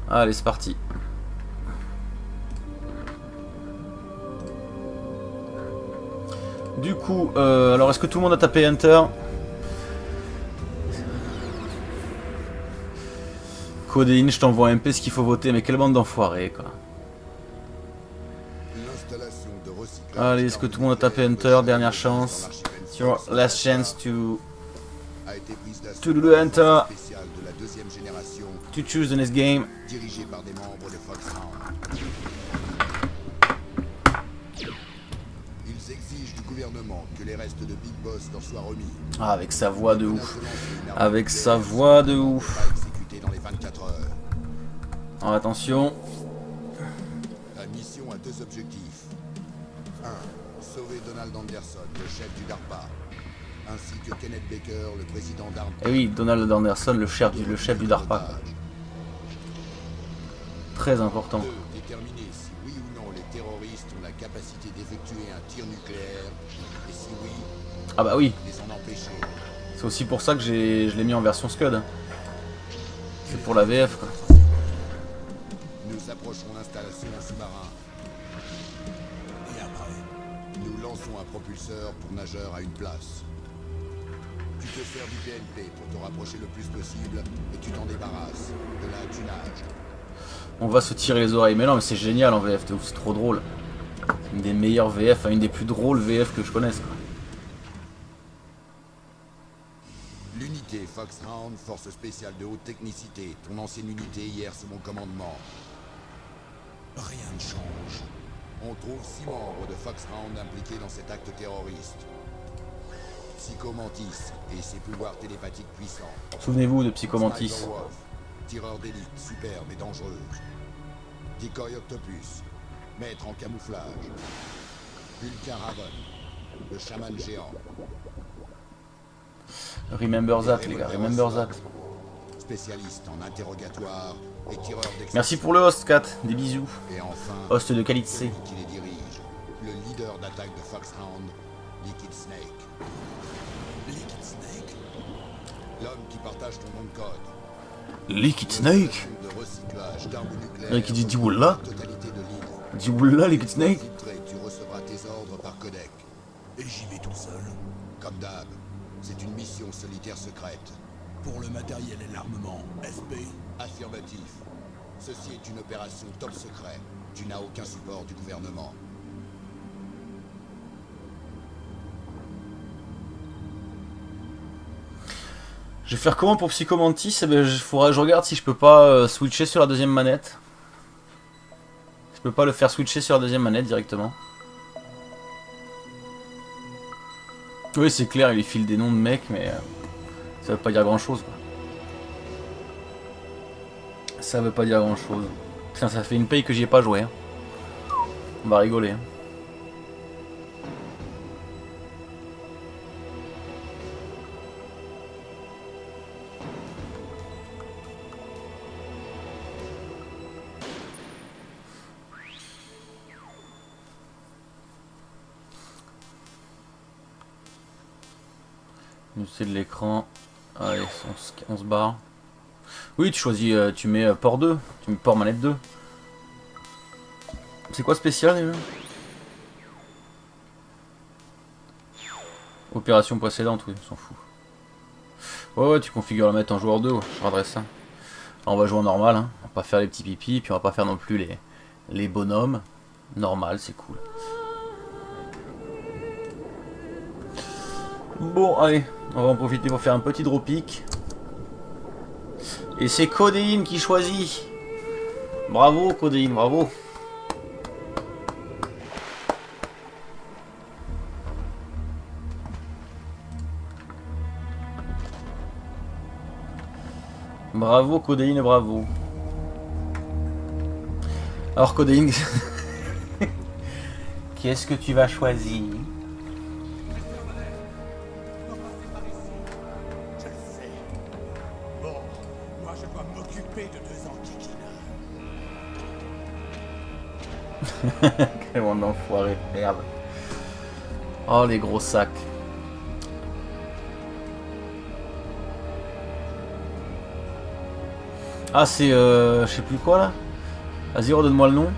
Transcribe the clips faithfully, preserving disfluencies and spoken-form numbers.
Allez, c'est parti. Du coup, euh, alors est-ce que tout le monde a tapé Enter? Codéine, je t'envoie un peu ce qu'il faut voter, mais quelle bande d'enfoirés, quoi. Allez, est-ce que tout le monde a tapé Enter? Dernière chance. Your last chance to to do the Enter. To choose the next game. Dirigé par des membres de Foxhound. Ils exigent du gouvernement que les restes de Big Boss leur soient remis. Ah, avec sa voix de ouf. Avec sa voix de ouf. Exécuté dans les vingt-quatre heures. Alors, attention. La mission a deux objectifs. un. Sauver Donald Anderson, le chef du DARPA, ainsi que Kenneth Baker, le président d'Arm. Et oui, Donald Anderson, le chef du, le chef du DARPA. Très important. deux. Déterminer si oui ou non les terroristes ont la capacité d'effectuer un tir nucléaire, et si oui, Ah bah oui. les en empêcher. C'est aussi pour ça que j'ai, je l'ai mis en version Scud. C'est pour la V F, quoi. Nous approchons l'installation en sous-marin. Et après, nous lançons un propulseur pour nageur à une place. Tu te sers du P N P pour te rapprocher le plus possible et tu t'en débarrasses. De là, tu nages. On va se tirer les oreilles. Mais non, mais c'est génial en V F, c'est trop drôle. C'est une des meilleures V F, une des plus drôles V F que je connaisse, quoi. L'unité Foxhound, force spéciale de haute technicité. Ton ancienne unité hier sous mon commandement. Rien ne change. On trouve six membres de Foxhound impliqués dans cet acte terroriste. Psycho Mantis et ses pouvoirs télépathiques puissants. Souvenez-vous de Psycho Mantis. Sniper Wolf, tireur d'élite, superbe et dangereuse. Decoy Octopus, maître en camouflage. Vulcain Raven, le chaman géant. Remember that, les gars, remember that. Spécialiste en interrogatoire et tireur d'exception. Merci pour le host, Kat. Des bisous. Et enfin, Host de qualité. celui qui les dirige, le leader d'attaque de Foxhound, Liquid Snake. Liquid Snake, l'homme qui partage ton nom de code. Liquid Snake. De recyclage d'armes nucléaires. Ouais, qui dit, dit oula. Totalité de l'île. Dis oula, Liquid Snake. Filtré, tu recevras tes ordres par codec. Et j'y vais tout seul. Comme d'hab, c'est une mission solitaire secrète. Pour le matériel et l'armement, S P. Affirmatif. Ceci est une opération top secret. Tu n'as aucun support du gouvernement. Je vais faire comment pour Psycho Mantis? Eh ben, il faudra que je regarde si je peux pas euh, switcher sur la deuxième manette. Je peux pas le faire switcher sur la deuxième manette directement. Oui, c'est clair, il file des noms de mecs, mais euh, ça veut pas dire grand chose, quoi. Ça veut pas dire grand chose. Putain, ça fait une paye que j'y ai pas joué. Hein. On va rigoler. Hein. C'est de l'écran. Allez, on se, on se barre. Oui, tu choisis, euh, tu mets euh, port deux. Tu mets port manette deux. C'est quoi spécial déjà? Opération précédente, oui, on s'en fout. Ouais, ouais, tu configures la mettre en joueur deux, ouais, je regarderai ça. Alors, on va jouer en normal, hein. On va pas faire les petits pipis, puis on va pas faire non plus les, les bonhommes. Normal, c'est cool. Bon, allez, on va en profiter pour faire un petit drop pick. Et c'est Codéine qui choisit. Bravo, Codéine, bravo. Bravo, Codéine, bravo. Alors, Codéine, qu'est-ce que tu vas choisir? Quel monde d'enfoiré, merde. Oh les gros sacs. Ah, c'est euh, je sais plus quoi là. Vas-y, redonne-moi le nom.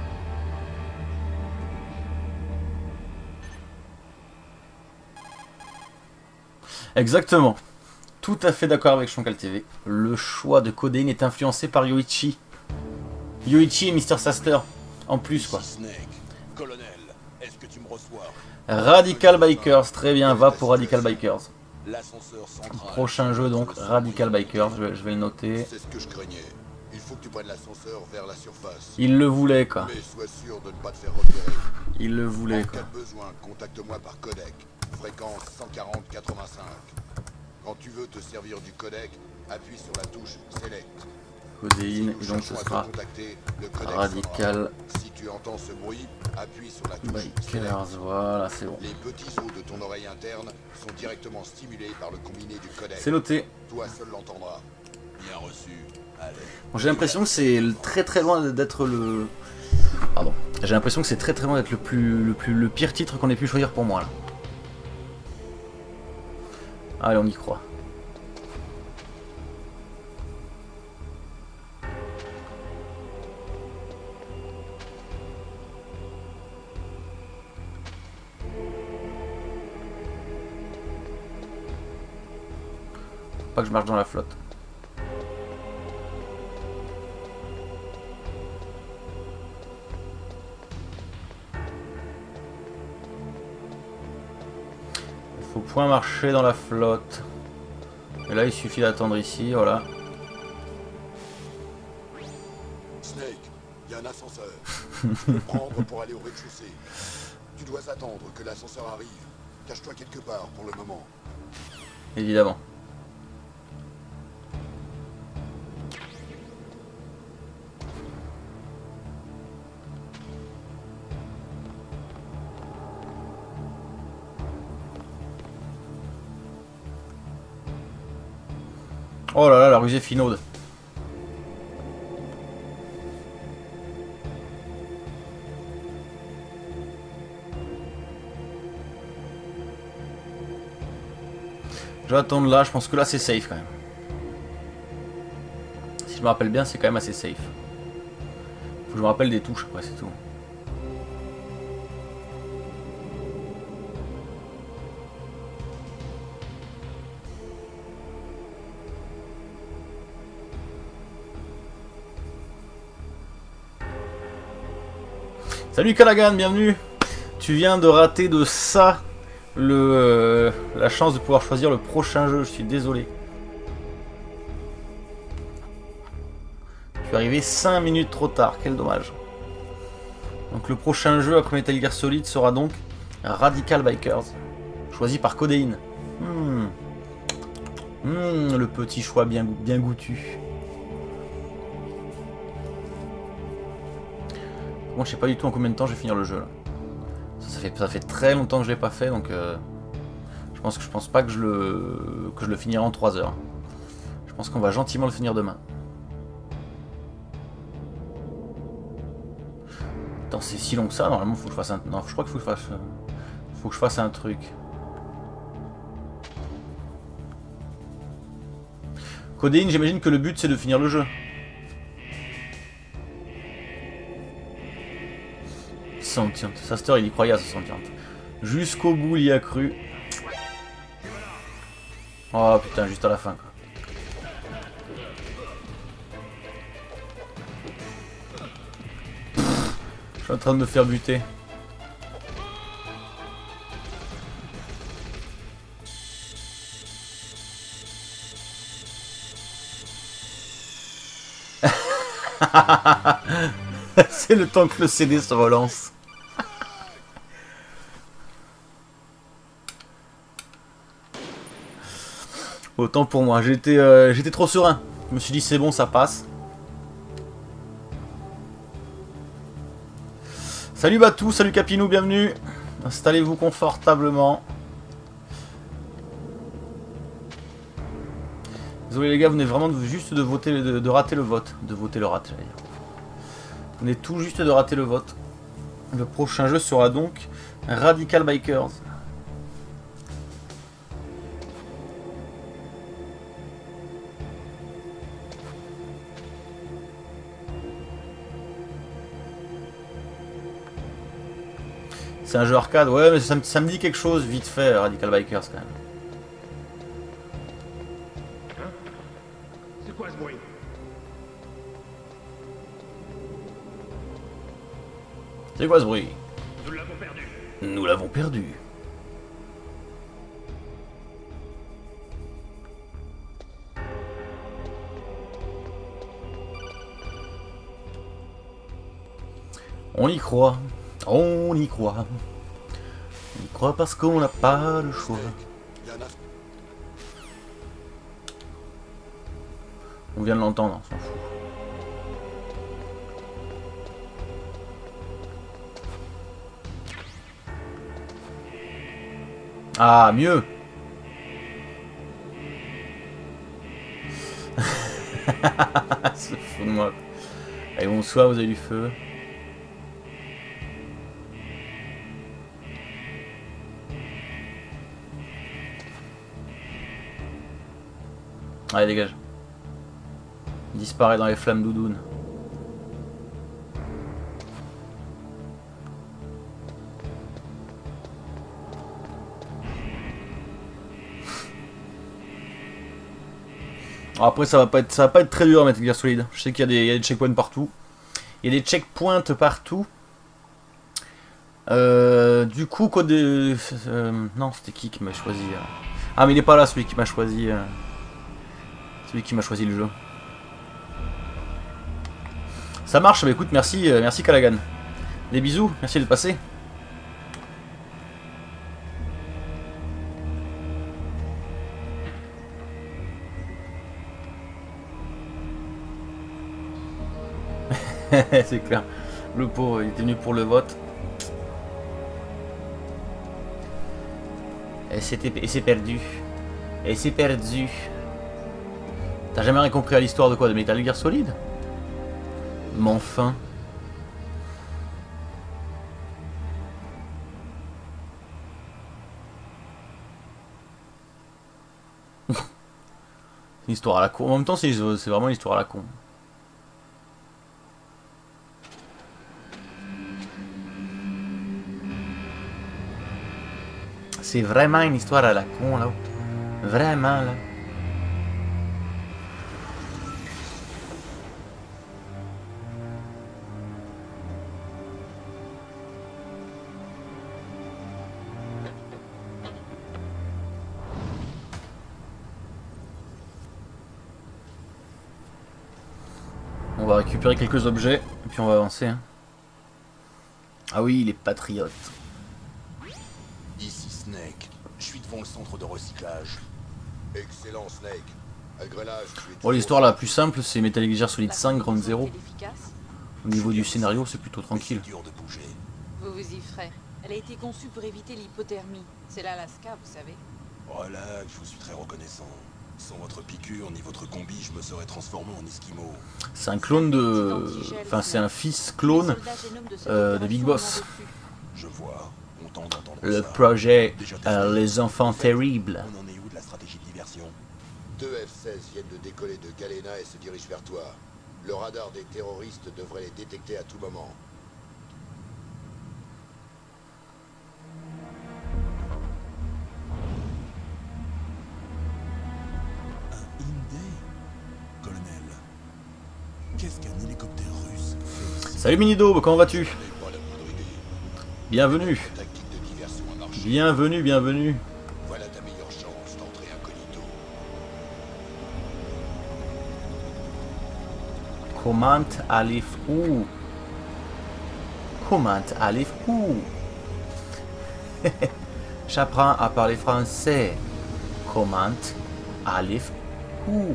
Exactement. Tout à fait d'accord avec Shankal T V. Le choix de Codeine est influencé par Yoichi. Yoichi et Mister Saster. En plus, quoi. Colonel, est-ce que tu me reçois? Radical Bikers. Très bien, va pour Radical Bikers. L'ascenseur central. Prochain jeu, donc, Radical Bikers. Je vais, je vais le noter. C'est ce que je craignais. Il faut que tu prennes l'ascenseur vers la surface. Il le voulait, quoi. Mais sois sûr de ne pas te faire repérer. Il le voulait, En quoi. cas de besoin, contacte-moi par codec. Fréquence cent quarante quatre-vingt-cinq. Quand tu veux te servir du codec, appuie sur la touche Select. Codéine, et donc ce sera Radical Si tu entends ce bruit, appuie sur la touche Bikers. Voilà, c'est bon. Les petits os de ton oreille interne sont directement stimulés par le combiné du codec. C'est noté. Toi seul l'entendras. Bien reçu. Allez. Bon, j'ai l'impression que c'est très très loin d'être le... Pardon. J'ai l'impression que c'est très très loin d'être le plus, le plus le pire titre qu'on ait pu choisir pour moi là. Allez, on y croit. Pas que je marche dans la flotte. Il faut point marcher dans la flotte. Et là il suffit d'attendre ici, voilà. Snake, il y a un ascenseur. Tu peux prendre pour aller au rez-de-chaussée. Tu dois attendre que l'ascenseur arrive. Cache-toi quelque part pour le moment. Évidemment. Oh là là, la rusée finaude. Je vais attendre là, je pense que là c'est safe quand même. Si je me rappelle bien, c'est quand même assez safe. Faut que je me rappelle des touches après, c'est tout. Salut Callaghan, bienvenue. Tu viens de rater de ça le, euh, la chance de pouvoir choisir le prochain jeu, je suis désolé. Je suis arrivé cinq minutes trop tard, quel dommage. Donc le prochain jeu après Metal Gear Solid sera donc Radical Bikers, choisi par Codeine. Hmm. Hmm, le petit choix bien, bien goûtu. Moi je sais pas du tout en combien de temps je vais finir le jeu là. Ça, ça, fait, ça fait très longtemps que je l'ai pas fait donc euh, je pense que je pense pas que je le que je le finirai en trois heures. Je pense qu'on va gentiment le finir demain. Attends, c'est si long que ça, normalement faut que je fasse un. Non, je crois qu'il faut que je fasse. Faut que je fasse un truc. Codeine, j'imagine que le but c'est de finir le jeu. Sentient. Saster il y croyait à ce sentient. Jusqu'au bout il y a cru. Oh putain, juste à la fin quoi. Je suis en train de me faire buter. C'est le temps que le C D se relance. Autant pour moi, j'étais euh, j'étais trop serein. Je me suis dit c'est bon, ça passe. Salut Batou, salut Capinou, bienvenue. Installez-vous confortablement. Désolé les gars, vous venez vraiment de, juste de voter, de, de rater le vote. De voter le rate, j'allais dire. Vous venez tout juste de rater le vote. Le prochain jeu sera donc Radical Bikers. C'est un jeu arcade, ouais, mais ça, me- ça me dit quelque chose vite fait, Radical Bikers quand même. Hein? C'est quoi ce bruit? C'est quoi ce bruit? Nous l'avons perdu. Nous l'avons perdu. On y croit, on y croit. On y croit parce qu'on n'a pas le choix. Il y en a... On vient de l'entendre, on s'en fout. Ah, mieux. Se fout de moi. Allez, bonsoir, vous avez du feu. Allez, dégage. Il disparaît dans les flammes doudounes. Après ça va pas être ça va pas être très dur à Metal Gear Solid. Je sais qu'il y a des, il y a des checkpoints partout. Il y a des checkpoints partout. Euh, du coup code de... euh, non c'était qui qui m'a choisi euh... Ah mais il est pas là celui qui m'a choisi euh... celui qui m'a choisi le jeu. Ça marche, mais écoute merci euh, merci Callaghan. Des bisous, merci d'être passé. C'est clair. Le pauvre, il était venu pour le vote. Et c'était et c'est perdu. Et c'est perdu. T'as jamais rien compris à l'histoire de quoi? De Metal Gear Solid? Mais enfin. C'est une histoire à la con. En même temps, c'est c'est vraiment une histoire à la con. C'est vraiment une histoire à la con là. Vraiment là. On va récupérer quelques objets et puis on va avancer. Hein. Ah oui, les patriotes. Ici Snake. Je suis devant le centre de recyclage. Excellent Snake. Malgré l'âge, tu es Bon, toujours- l'histoire la plus simple, c'est Metal Gear Solid cinq Ground Zero. Au niveau du scénario, c'est plutôt tranquille. C'est dur de bouger. Vous vous y ferez. Elle a été conçue pour éviter l'hypothermie. C'est l'Alaska, vous savez. Relax, je vous suis très reconnaissant. Sans votre piqûre ni votre combi, je me serais transformé en esquimau. C'est un clone de... Enfin, c'est un fils clone euh, de Big Boss. Je vois. On tente d'entendre Le ça. projet Déjà euh, testé. Les Enfants Terribles. On en est où de la stratégie de diversion? Deux F seize viennent de décoller de Galena et se dirigent vers toi. Le radar des terroristes devrait les détecter à tout moment. Un Hyundai, colonel. Qu'est-ce qu'un hélicoptère russe fait? Salut Minido, comment vas-tu? Je n'ai pas la moindre idée. Bienvenue. La tactique de diversion a marché. Bienvenue, bienvenue. Voilà ta meilleure chance d'entrer incognito. Comment allez-vous? Comment allez-vous? J'apprends à parler français. Comment allez-vous?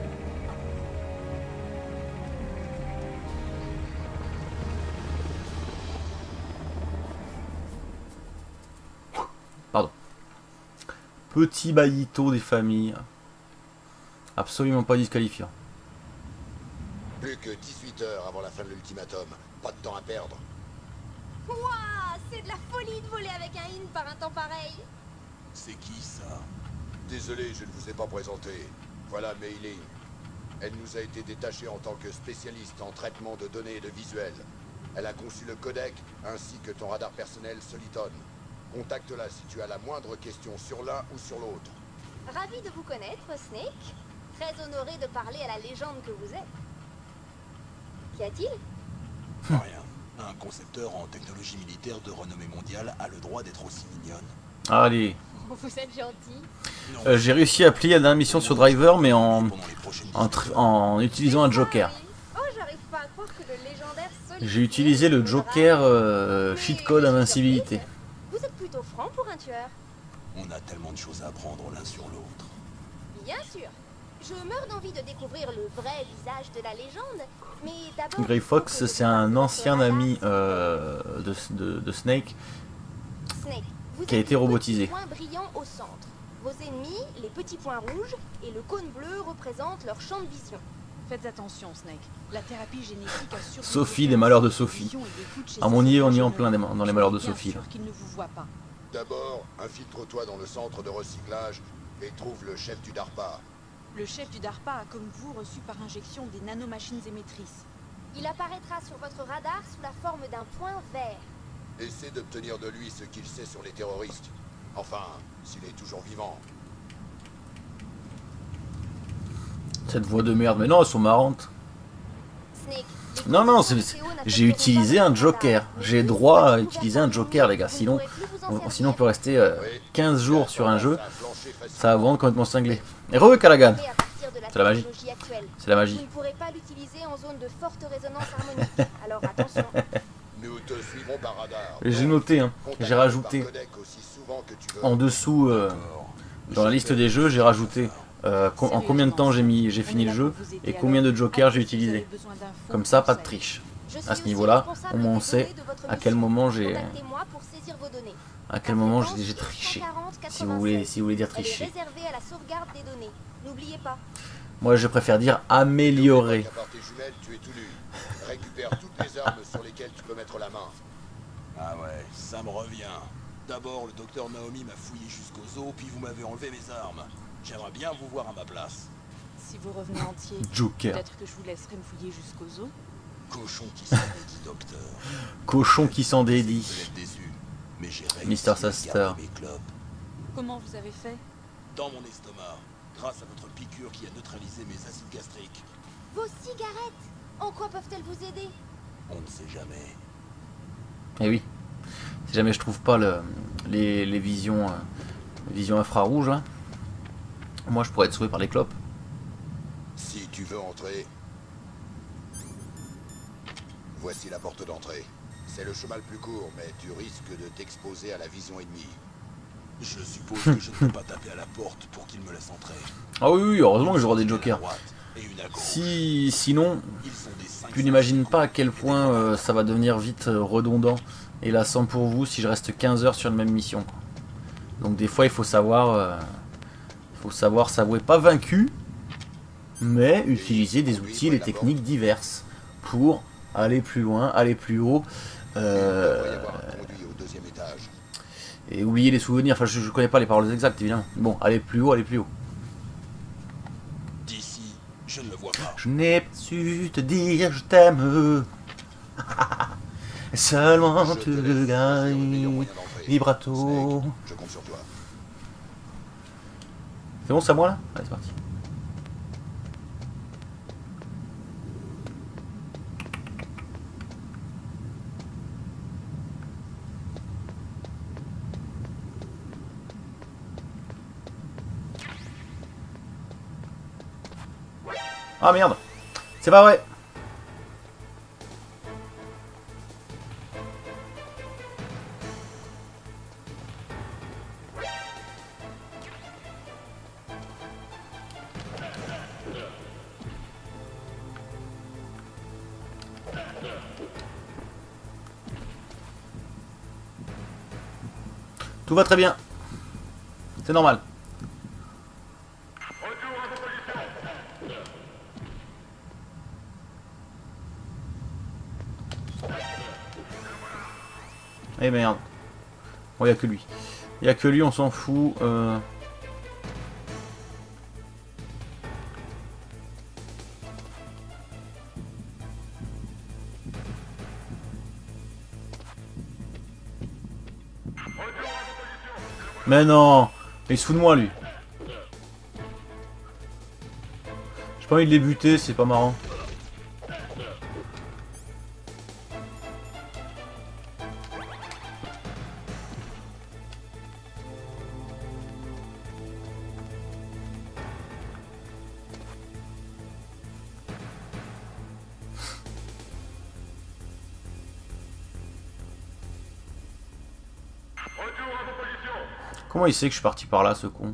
Pardon. Petit baillito des familles. Absolument pas disqualifiant. Plus que dix-huit heures avant la fin de l'ultimatum. Pas de temps à perdre. Ouah, c'est de la folie de voler avec un in par un temps pareil. C'est qui ça? Désolé, je ne vous ai pas présenté. Voilà Mei Ling. Elle nous a été détachée en tant que spécialiste en traitement de données et de visuels. Elle a conçu le codec ainsi que ton radar personnel Soliton. Contacte-la si tu as la moindre question sur l'un ou sur l'autre. Ravi de vous connaître, Snake. Très honoré de parler à la légende que vous êtes. Qu'y a-t-il? Rien. Un concepteur en technologie militaire de renommée mondiale a le droit d'être aussi mignonne. Allez. Vous êtes gentil. Non, Euh, J'ai réussi à plier la dernière mission sur Driver, mais en, pendant les prochaines en, discussions. tr- en utilisant un Joker. Oh, j'arrive pas à croire que le légendaire Solid J'ai utilisé le Snake Joker voudra- euh, Mais cheat code je suis invincibilité. surprise. Vous êtes plutôt franc pour un tueur. On a tellement de choses à apprendre l'un sur l'autre. Bien sûr. Je meurs d'envie de découvrir le vrai visage de la légende, mais d'abord... Grey il faut Fox, que c'est je un découvre ancien votre ami radar. euh, de, de- de Snake Snake, vous qui a êtes été le robotisé. petit point brillant au centre. Vos ennemis, les petits points rouges, et le cône bleu représentent leur champ de vision. Faites attention, Snake. La thérapie génétique a surtout Sophie, fait des malheurs de que Sophie. vision et d'écoute chez Ah, on y est, ces on y est en jeunes plein des- hommes. dans les Je malheurs suis de bien Sophie, sûr là. qu'ils ne vous voient pas. D'abord, infiltre-toi dans le centre de recyclage et trouve le chef du DARPA. Le chef du DARPA a, comme vous, reçu par injection des nanomachines émettrices. Il apparaîtra sur votre radar sous la forme d'un point vert. Essaie d'obtenir de lui ce qu'il sait sur les terroristes. Enfin, s'il est toujours vivant. Cette voix de merde, mais non, elles sont marrantes. Snake, les Non, non, conditions c'est- météo j'ai n'affecteront utilisé pas un votre Joker. radar. Mais J'ai vu droit que à vous êtes utiliser couvert un par Joker, les gars. vous ne Sinon, pourrez plus vous en on- servir. sinon on peut rester euh, Oui. quinze jours Ça sur un jeu. tendance à flancher facilement. Ça va vraiment complètement cinglé. Et re Callaghan. Mais à partir de la C'est la magie. technologie actuelle, C'est la vous magie. ne pourrez pas l'utiliser en zone de forte résonance harmonique. Alors attention. Nous te suivrons par radar. J'ai noté, hein. Contacte J'ai rajouté par codec aussi souvent que tu veux. en dessous, euh, dans la liste des jeux, j'ai rajouté euh, co- en combien de temps j'ai mis, j'ai fini le jeu et combien de jokers j'ai utilisé. Comme ça, pas de triche. Je suis À ce aussi niveau-là, responsable au moins on des sait données de votre à quel mission. moment j'ai, Contactez-moi pour saisir vos données. à quel La moment fréquence j'ai j'ai est triché. cent quarante Si vous voulez, quatre-vingt-seize. si vous voulez dire Elle est tricher. réservée à la sauvegarde des données. N'oubliez pas. Moi, je préfère dire améliorer. À part tes jumelles, tu es tout nu. Récupère toutes les armes sur lesquelles tu peux mettre la main. Ah ouais, ça me revient. D'abord, le docteur Naomi m'a fouillé jusqu'aux os, puis vous m'avez enlevé mes armes. J'aimerais bien vous voir à ma place. Si vous revenez entier, Joker. peut-être que je vous laisserai me fouiller jusqu'aux os. Cochon qui s'en dédie, docteur. Cochon qui s'en Vous dédie. êtes déçu, mais j'ai réussi Mister à Saster. garder mes clopes Comment vous avez fait? dans mon estomac, grâce à votre piqûre qui a neutralisé mes acides gastriques. Vos cigarettes, en quoi peuvent-elles vous aider? On ne sait jamais. Eh oui. Si jamais je trouve pas le, les, les visions, euh, les visions infrarouges, là, moi je pourrais être sauvé par les clopes. Si tu veux entrer, voici la porte d'entrée. C'est le chemin le plus court, mais tu risques de t'exposer à la vision ennemie. Je suppose que je ne peux pas taper à la porte pour qu'il me laisse entrer. Ah oui, oui, heureusement que j'aurai des Une à jokers. droite et une à gauche. Si, sinon, Ils sont des cinq tu n'imagines pas à quel point euh, ça va devenir vite euh, redondant et lassant pour vous si je reste quinze heures sur une même mission. Quoi. Donc des fois, il faut savoir, euh, il faut savoir s'avouer pas vaincu, mais utiliser des outils et des techniques diverses pour aller plus loin, aller plus haut. Il devrait y Euh, avoir un conduit au deuxième étage. et oublier les souvenirs, enfin je, je connais pas les paroles exactes évidemment. Bon, aller plus haut, aller plus haut. D'ici, je ne le vois pas. Je n'ai pas su te dire je t'aime. Seulement Je te te laisse choisir le meilleur gagne. moyen d'entrer. Vibrato. Snake, je compte sur toi. C'est bon, c'est à moi là? Allez, c'est parti. Ah merde! C'est pas vrai! Tout va très bien. C'est normal. Eh merde. Bon, y'a que lui. Y'a que lui, on s'en fout. Euh... Mais non, il se fout de moi lui. J'ai pas envie de les buter, c'est pas marrant. Comment il sait que je suis parti par là, ce con?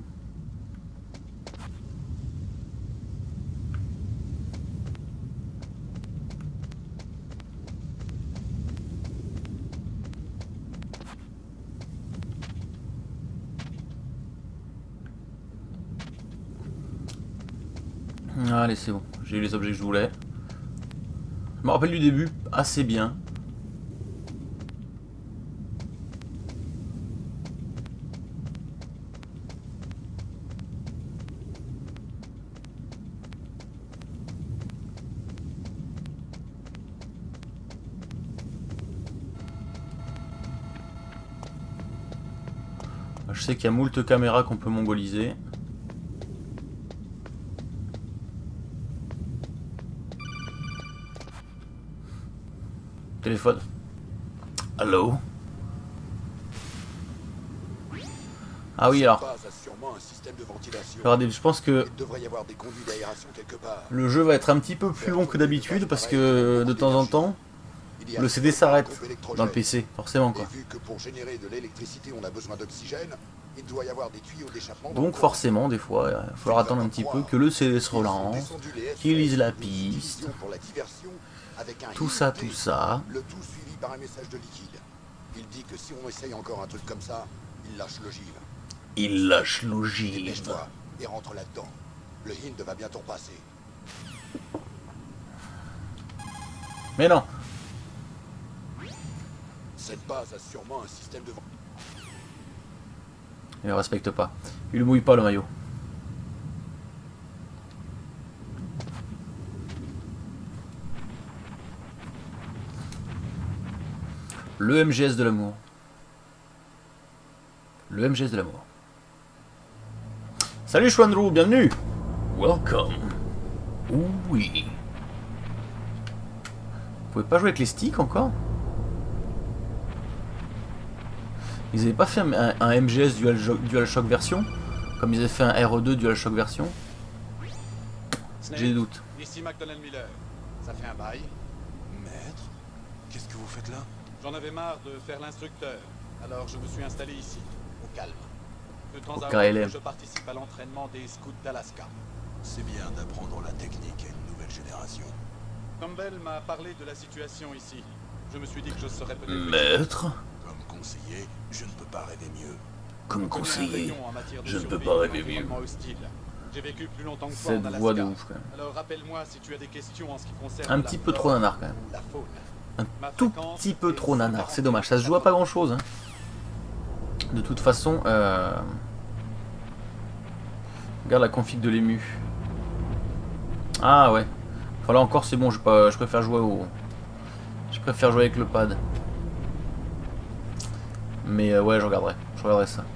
Allez, c'est bon. J'ai eu les objets que je voulais. Je me rappelle du début assez bien. Je sais qu'il y a moult caméras qu'on peut mongoliser. Téléphone. Allô? Ah oui, alors. Regardez, je pense que le jeu va être un petit peu plus long que d'habitude parce que de temps en temps, le C D s'arrête dans le P C, forcément quoi. Donc forcément, des fois, il va falloir attendre un petit peu que le C D se relance, qu'il lise la piste, tout ça, tout ça. Le tout suivi par un message de liquide. Il dit que si on essaye encore un truc comme ça, il lâche l'ogive. Il lâche l'ogive. Dépêche-toi et rentre là-dedans. Le Hind va bientôt repasser. Mais non. Cette base a sûrement un système de... Il ne respecte pas. Il ne mouille pas le maillot. Le M G S de l'amour. Le M G S de l'amour. Salut Chouandrou, bienvenue. Welcome. Oui. Vous pouvez pas jouer avec les sticks encore? Ils avaient pas fait un, un M G S Dual, DualShock version? Comme ils avaient fait un R E deux DualShock version? J'ai des doutes. Ici McDonnell Miller. Ça fait un bail. Maître, qu'est-ce que vous faites là? J'en avais marre de faire l'instructeur. Alors je me suis installé ici, au calme. De temps à autre, je participe à l'entraînement des scouts d'Alaska. C'est bien d'apprendre la technique à une nouvelle génération. Campbell m'a parlé de la situation ici. Je me suis dit que je serais peut-être... Maître? Comme conseiller, je ne peux pas rêver mieux. Comme conseiller, je ne peux pas rêver mieux. J'ai vécu plus longtemps que toi Cette en Alaska. voix de ouf quand même. Alors rappelle-moi si tu as des questions en ce qui concerne un petit peu trop nanar quand même. La faune. Un tout petit peu trop nanar, c'est dommage. Ça se joue à pas grand chose. Hein. De toute façon, euh... regarde la config de l'ému. Ah ouais. Enfin là encore c'est bon, je, pas... je préfère jouer au... Je préfère jouer avec le pad. Mais euh, ouais, je regarderai. Je regarderai ça.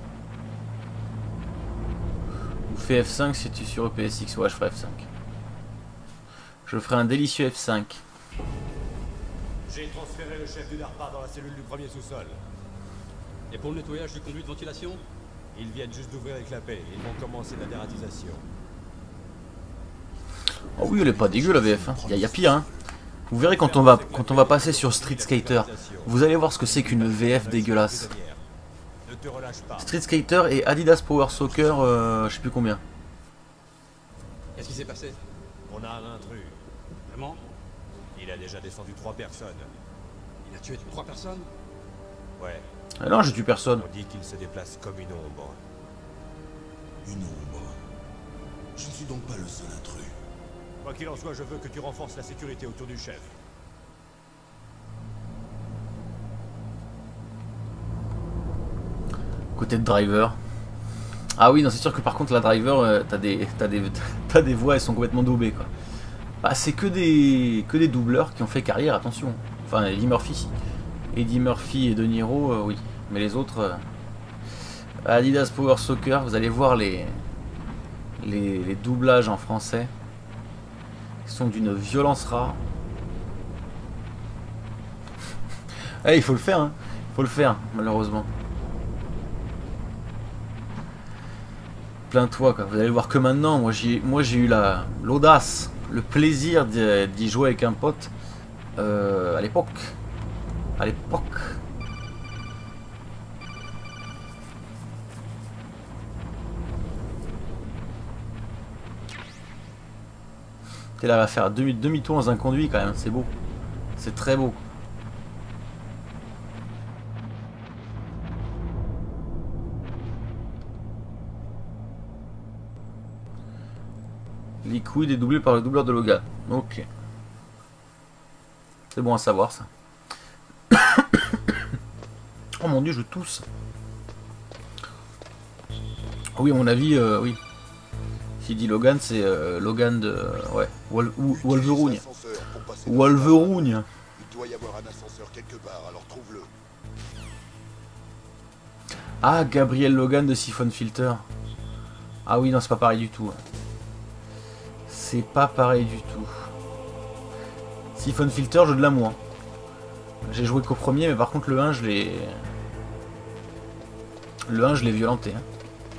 Ou fais F cinq si tu es sur E P S X. Ouais, je ferai F cinq. Je ferai un délicieux F cinq. J'ai transféré le chef du DARPA dans la cellule du premier sous-sol. Et pour le nettoyage du conduit de ventilation? Ils viennent juste d'ouvrir les clapets. Ils vont commencer la dératisation. Oh oui, elle est pas dégueu la V F. Hein. Y a, y a pire. Hein. Vous verrez quand on va quand on va passer sur Street Skater. Vous allez voir ce que c'est qu'une V F dégueulasse. Street Skater et Adidas Power Soccer, euh, je sais plus combien. Qu'est-ce qui s'est passé? On a un intrus. Vraiment? Il a déjà descendu trois personnes. Il a tué trois personnes? Ouais. Ah non, je tue personne. On dit qu'il se déplace comme une ombre. Une ombre. Je ne suis donc pas le seul intrus. Quoi qu'il en soit, je veux que tu renforces la sécurité autour du chef. Côté de driver. Ah oui, non, c'est sûr que par contre la driver, euh, t'as des, t'as des, t'as des voix, elles sont complètement daubées quoi. Bah, c'est que des, que des doubleurs qui ont fait carrière, attention. Enfin, Eddie Murphy, Eddie Murphy et De Niro, euh, oui. Mais les autres, euh, Adidas Power Soccer, vous allez voir les, les, les doublages en français. Ils sont d'une violence rare. Eh, il faut le faire, hein. Il faut le faire, malheureusement. Plains-toi, quoi. Vous allez voir que maintenant, moi j'ai moi j'ai eu la l'audace, le plaisir d'y jouer avec un pote euh, à l'époque. À l'époque. T'es là à faire demi, demi-tour dans un conduit quand même, c'est beau. C'est très beau. Liquid est doublé par le doubleur de Logan. Ok. C'est bon à savoir ça. Oh mon dieu, je tousse. Oui, à mon avis, euh, oui. S'il dit Logan, c'est euh, Logan de... Euh, ouais, Wol Wolverine. Wolverine. Il doit y avoir un ascenseur quelque part, alors trouve-le. Ah, Gabriel Logan de Siphon Filter. Ah oui, non, c'est pas pareil du tout. C'est pas pareil du tout. Siphon Filter, jeu de l'amour. J'ai joué qu'au premier, mais par contre le un, je l'ai... Le un, je l'ai violenté. Hein.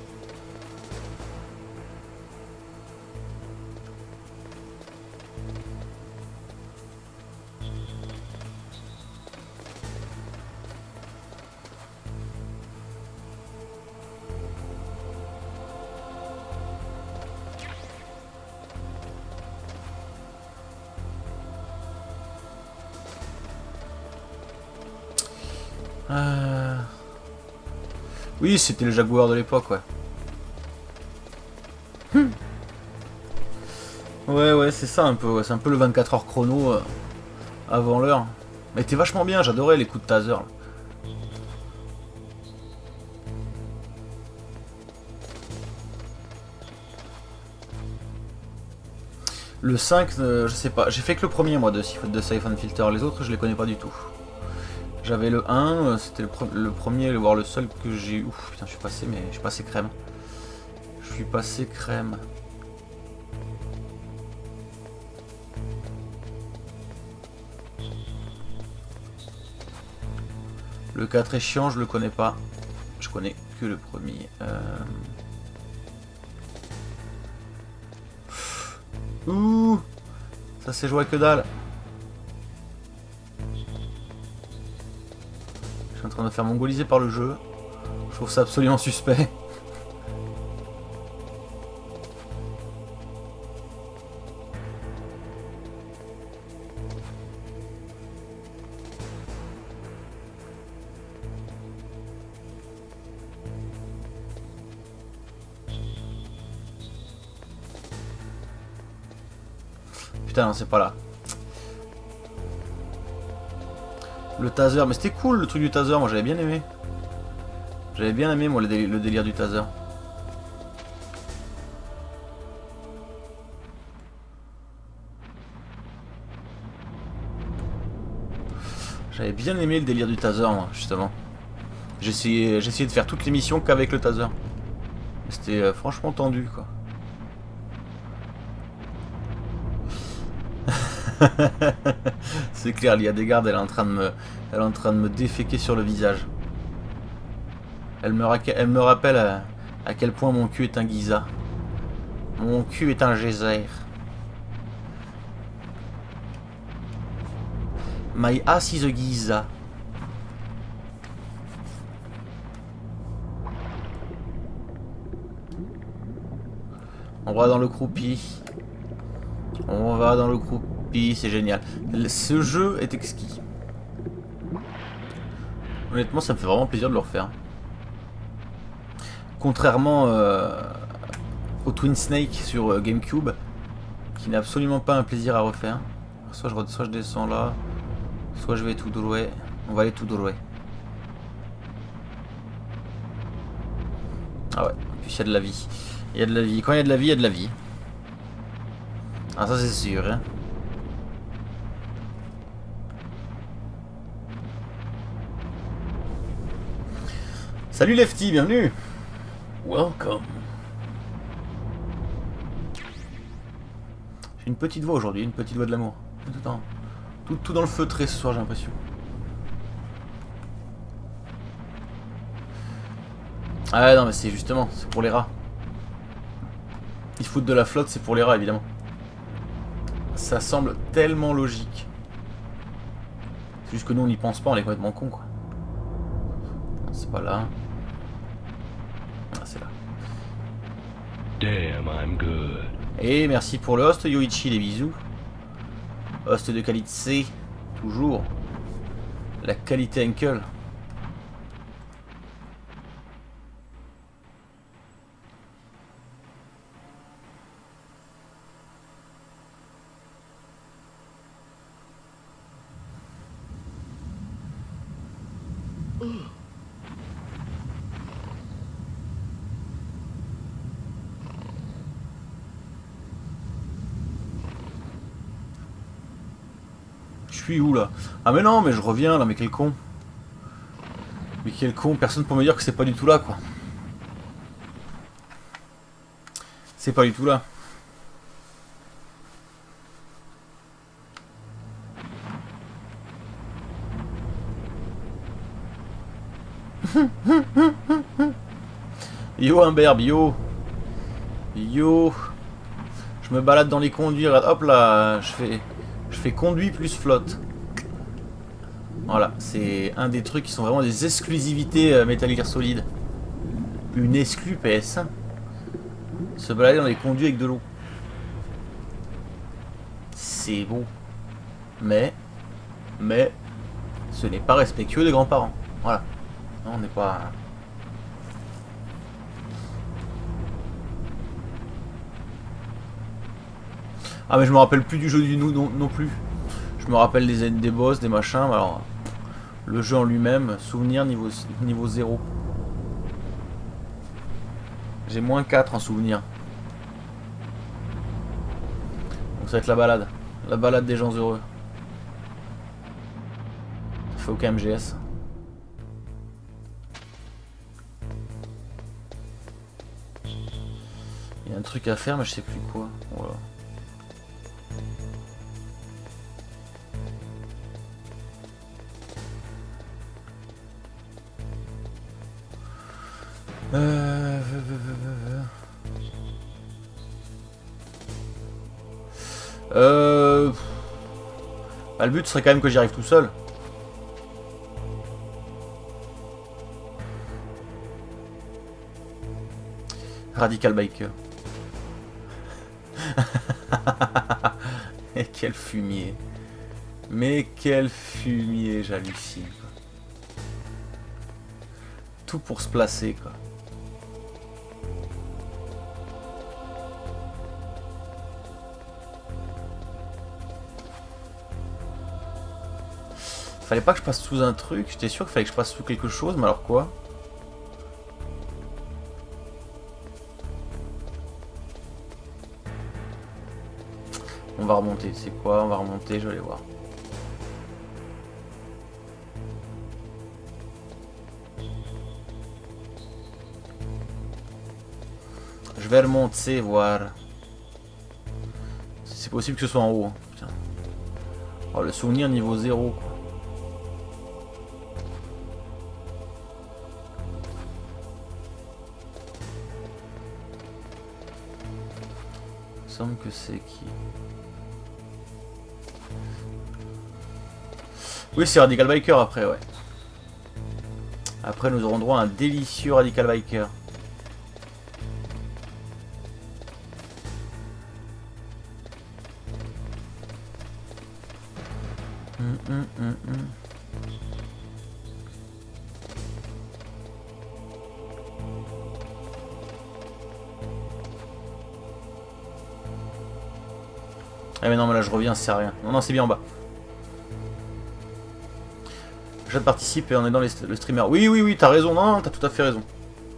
Euh... Oui, c'était le Jaguar de l'époque, ouais. Hmm. Ouais, ouais, c'est ça un peu. Ouais. C'est un peu le vingt-quatre heures chrono euh, avant l'heure. Mais t'es vachement bien, j'adorais les coups de taser. Là. Le cinq, euh, je sais pas. J'ai fait que le premier, moi, de, de Siphon Filter. Les autres, je les connais pas du tout. J'avais le un, c'était le, pre le premier, voire le seul que j'ai eu. Ouf, putain, je suis passé, mais je suis passé crème. Je suis passé crème. Le quatre est chiant, je le connais pas. Je connais que le premier. Euh... Ouh, ça s'est joué que dalle. Je suis en train de me faire mongoliser par le jeu. Je trouve ça absolument suspect. Putain, non, c'est pas là. Le taser, mais c'était cool le truc du taser, moi j'avais bien aimé. J'avais bien aimé moi le, déli le délire du taser. J'avais bien aimé le délire du taser moi, justement. J'ai essayé, j'ai essayé de faire toutes les missions qu'avec le taser. C'était euh, franchement tendu quoi. C'est clair, l'I A des gardes, elle est en train de me, elle est en train de me déféquer sur le visage. Elle me, elle me rappelle à, à quel point mon cul est un Giza. Mon cul est un geyser. My ass is a Giza. On va dans le croupi. On va dans le croupi, c'est génial. Ce jeu est exquis. Honnêtement, ça me fait vraiment plaisir de le refaire. Contrairement euh, au Twin Snake sur euh, GameCube, qui n'est absolument pas un plaisir à refaire. Soit je, soit je descends là, soit je vais tout droit. On va aller tout droit. Ah ouais, puis il y a de la vie. Il y a de la vie. Quand il y a de la vie, il y a de la vie. Ah ça c'est sûr hein. Salut Lefty, bienvenue. Welcome. J'ai une petite voix aujourd'hui, une petite voix de l'amour. Tout, dans- tout, tout dans le feutré ce soir, j'ai l'impression. Ah non, mais c'est justement, c'est pour les rats. Ils foutent de la flotte, c'est pour les rats, évidemment. Ça semble tellement logique. C'est juste que nous, on n'y pense pas, on est complètement cons, quoi. C'est pas là. Ah, c'est là. Damn, I'm good. Et merci pour le host, Yoichi, les bisous. Host de qualité, toujours. La qualité Uncle. Je suis où là? Ah mais non, mais je reviens là, mais quel con. Mais quel con, personne pour me dire que c'est pas du tout là, quoi. C'est pas du tout là. Yo Imberbe, yo. Yo. Je me balade dans les conduits, hop là, je fais... Je fais conduit plus flotte. Voilà, c'est un des trucs qui sont vraiment des exclusivités euh, Metal Gear Solid. Une exclu P S un. Se balader dans les conduits avec de l'eau. C'est beau. Mais, mais, ce n'est pas respectueux des grands-parents. Voilà. Non, on n'est pas... Ah mais je me rappelle plus du jeu du nous non, non plus. Je me rappelle des, des boss, des machins. Alors le jeu en lui-même, souvenir niveau, niveau zéro. J'ai moins quatre en souvenir. Donc ça va être la balade. La balade des gens heureux. Ça fait aucun M G S. Il y a un truc à faire mais je sais plus quoi. Voilà. Euh... Euh... Bah, le but serait quand même que j'y arrive tout seul. Radical Biker. Et quel fumier. Mais quel fumier, j'hallucine. Tout pour se placer, quoi. Fallait pas que je passe sous un truc, j'étais sûr qu'il fallait que je passe sous quelque chose, mais alors quoi? On va remonter, c'est quoi? On va remonter, je vais aller voir. Je vais remonter, voir. C'est possible que ce soit en haut. Putain. Oh, le souvenir niveau zéro, quoi. Il semble que c'est qui? Oui, c'est Radical Biker après, ouais. Après, nous aurons droit à un délicieux Radical Biker. Hum, hum, hum, hum. Ah mais non, mais là je reviens, ça sert à rien. Non, non, c'est bien en bas. Je participe et on est dans les, le streamer. Oui, oui, oui, t'as raison. Non, non, t'as tout à fait raison.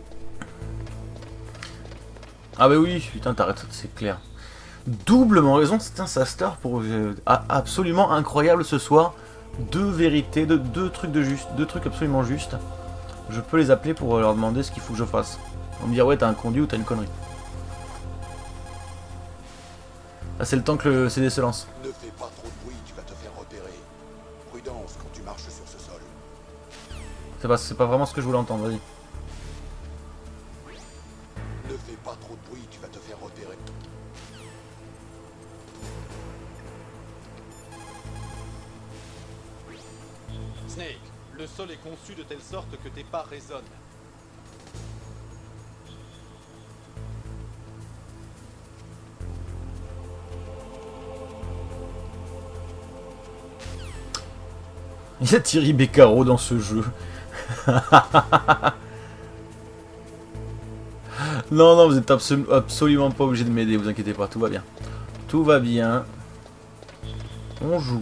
Ah bah oui, putain, t'arrêtes, c'est clair. Doublement raison, c'est un Saster pour euh, absolument incroyable ce soir. Deux vérités, deux, deux trucs de juste, deux trucs absolument justes. Je peux les appeler pour leur demander ce qu'il faut que je fasse. On me dire ouais t'as un conduit ou t'as une connerie. Là c'est le temps que le C D se lance. Ne fais pas trop de bruit, tu vas te faire repérer. Prudence quand tu marches sur ce sol. C'est pas, c'est pas vraiment ce que je voulais entendre, vas-y. Ne fais pas trop de bruit, tu vas te faire repérer. Snake, le sol est conçu de telle sorte que tes pas résonnent. Il y a Thierry Beccaro dans ce jeu. Non, non, vous êtes absolu absolument pas obligé de m'aider, vous inquiétez pas, tout va bien. Tout va bien. On joue.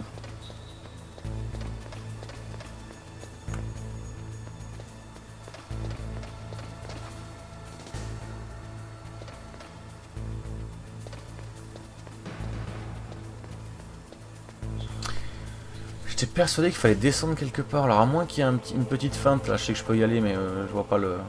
J'étais persuadé qu'il fallait descendre quelque part, alors à moins qu'il y ait un petit, une petite feinte, là je sais que je peux y aller mais euh, je vois pas le...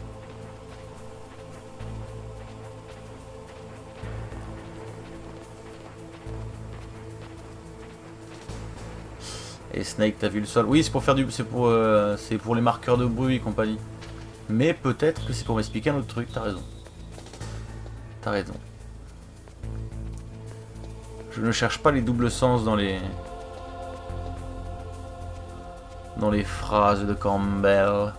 Et Snake, t'as vu le sol? Oui, c'est pour faire du, c'est pour, euh, c'est pour les marqueurs de bruit et compagnie. Mais peut-être que c'est pour m'expliquer un autre truc. T'as raison. T'as raison. Je ne cherche pas les doubles sens dans les, dans les phrases de Campbell.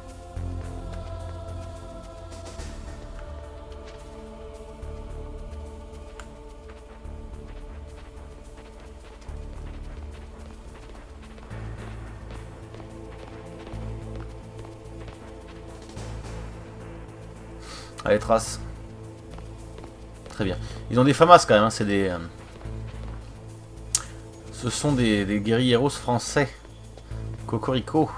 Allez, trace. Très bien. Ils ont des FAMAS quand même, hein. C'est des... Euh... Ce sont des, des guerrilleros français. Cocorico.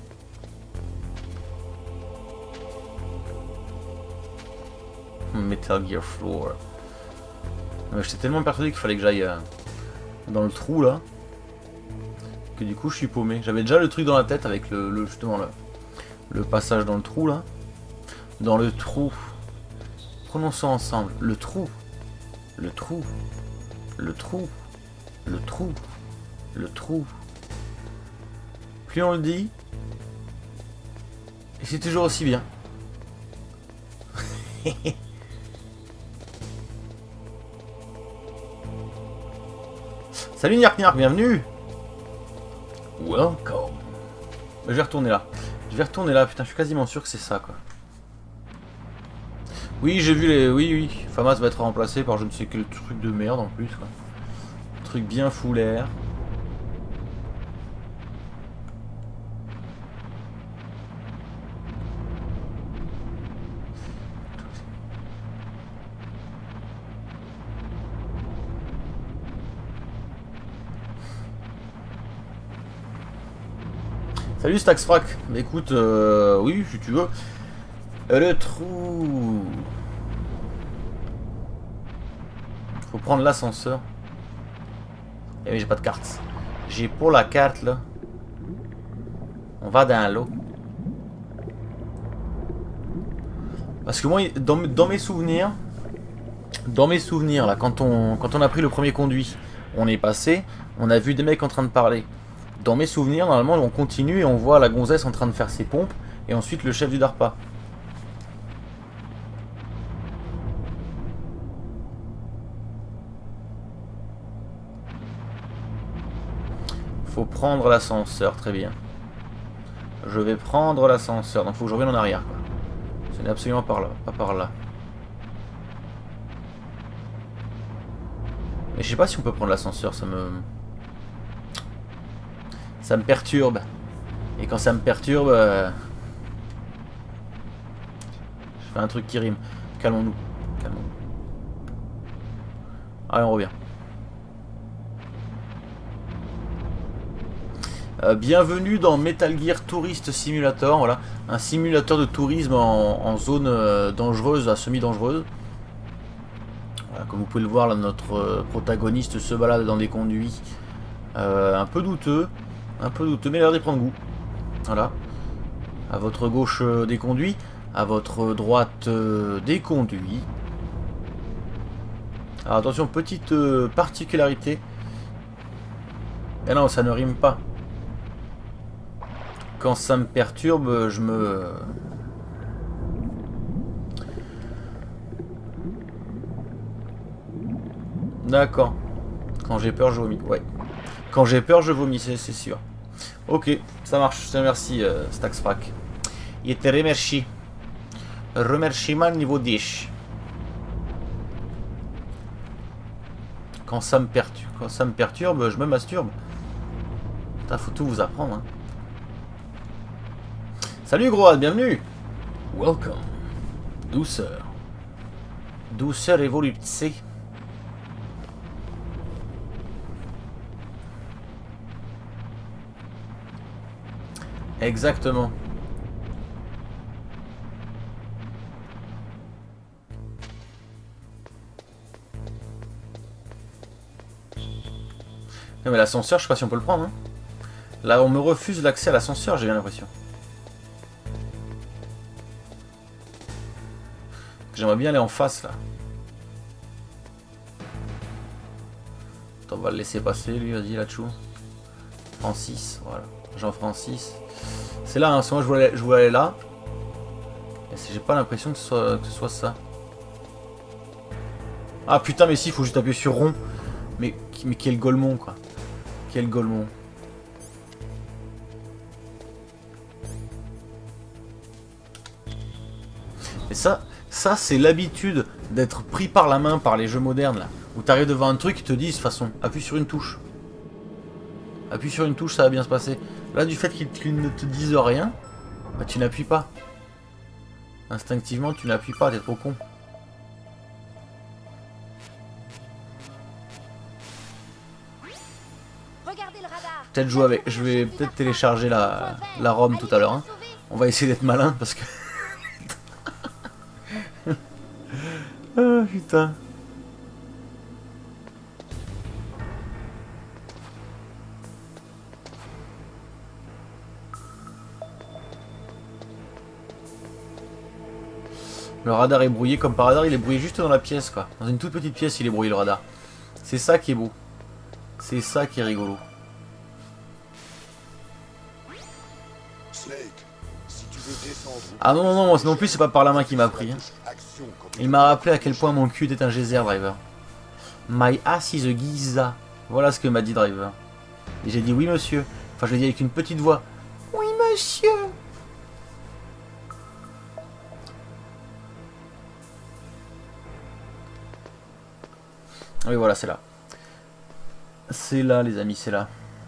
Metal Gear Floor. J'étais tellement persuadé qu'il fallait que j'aille euh, dans le trou là. Que du coup je suis paumé. J'avais déjà le truc dans la tête avec le, le justement le, le passage dans le trou là. Dans le trou. Prononçons ensemble. Le trou. Le trou. Le trou. Le trou. Le trou. Plus on le dit. Et c'est toujours aussi bien. Salut Niark Niark, bienvenue. Welcome. Je vais retourner là. Je vais retourner là, putain, je suis quasiment sûr que c'est ça quoi. Oui, j'ai vu les... Oui, oui, FAMAS va être remplacé par je ne sais quel truc de merde en plus, quoi. Truc bien foulaire. Salut Staxfrac. Bah, écoute, euh, oui, si tu veux. Le trou. Faut prendre l'ascenseur. Eh oui, j'ai pas de carte. J'ai pour la carte là. On va dans l'eau. Parce que moi, dans, dans mes souvenirs, dans mes souvenirs là, quand on, quand on a pris le premier conduit, on est passé, on a vu des mecs en train de parler. Dans mes souvenirs, normalement, on continue et on voit la gonzesse en train de faire ses pompes et ensuite le chef du DARPA. Faut prendre l'ascenseur, très bien. Je vais prendre l'ascenseur, donc faut que je revienne en arrière, quoi. Ce n'est absolument pas par là, pas par là. Mais je sais pas si on peut prendre l'ascenseur, ça me... Ça me perturbe. Et quand ça me perturbe... Euh... Je fais un truc qui rime. Calmons-nous. Calmons-nous. Allez, on revient. Euh, bienvenue dans Metal Gear Tourist Simulator, voilà, un simulateur de tourisme en, en zone euh, dangereuse à semi-dangereuse. Voilà, comme vous pouvez le voir, là, notre euh, protagoniste se balade dans des conduits euh, un peu douteux, un peu douteux, mais il a l'air d'y prendre goût. Voilà, à votre gauche euh, des conduits, À votre droite euh, des conduits. Alors attention, petite euh, particularité. Et non, ça ne rime pas. Quand ça me perturbe, je me... D'accord. Quand j'ai peur, je vomis. Ouais. Quand j'ai peur, je vomis, c'est sûr. Ok, ça marche. Je te remercie, euh, Staxfrac. Il te remercie. Remerciement niveau dix. Quand ça me perturbe, quand ça me perturbe, je me masturbe. Putain, faut tout vous apprendre. Hein. Salut Groad, bienvenue. Welcome. Douceur. Douceur évolutive. Exactement. Non mais l'ascenseur, je sais pas si on peut le prendre. Hein. Là, on me refuse l'accès à l'ascenseur, j'ai bien l'impression. J'aimerais bien aller en face, là. Attends, on va le laisser passer, lui, vas-y, là-dessous. Francis, voilà. Jean-Francis. C'est là, hein, parce que moi, je voulais, je voulais aller là. Et j'ai pas l'impression que, ce soit, que ce soit ça. Ah putain, mais si, il faut juste appuyer sur rond. Mais, mais quel golemon, quoi. Quel golemon. Et ça, ça c'est l'habitude d'être pris par la main par les jeux modernes, là. Où t'arrives devant un truc, ils te disent, de toute façon, appuie sur une touche. Appuie sur une touche, ça va bien se passer. Là, du fait qu'ils ne te disent rien, bah, tu n'appuies pas. Instinctivement, tu n'appuies pas, t'es trop con. Peut-être jouer avec. Je vais peut-être télécharger la, la ROM tout à l'heure. Hein. On va essayer d'être malin parce que. Ah putain. Le radar est brouillé comme par hasard, il est brouillé juste dans la pièce quoi. Dans une toute petite pièce il est brouillé le radar. C'est ça qui est beau. C'est ça qui est rigolo. Ah non non non, moi non plus c'est pas par la main qui m'a pris. Hein. Il m'a rappelé à quel point mon cul était un geyser driver. My ass is a Giza. Voilà ce que m'a dit driver. Et j'ai dit oui monsieur. Enfin je l'ai dit avec une petite voix. Oui monsieur. Oui voilà c'est là. C'est là les amis, c'est là.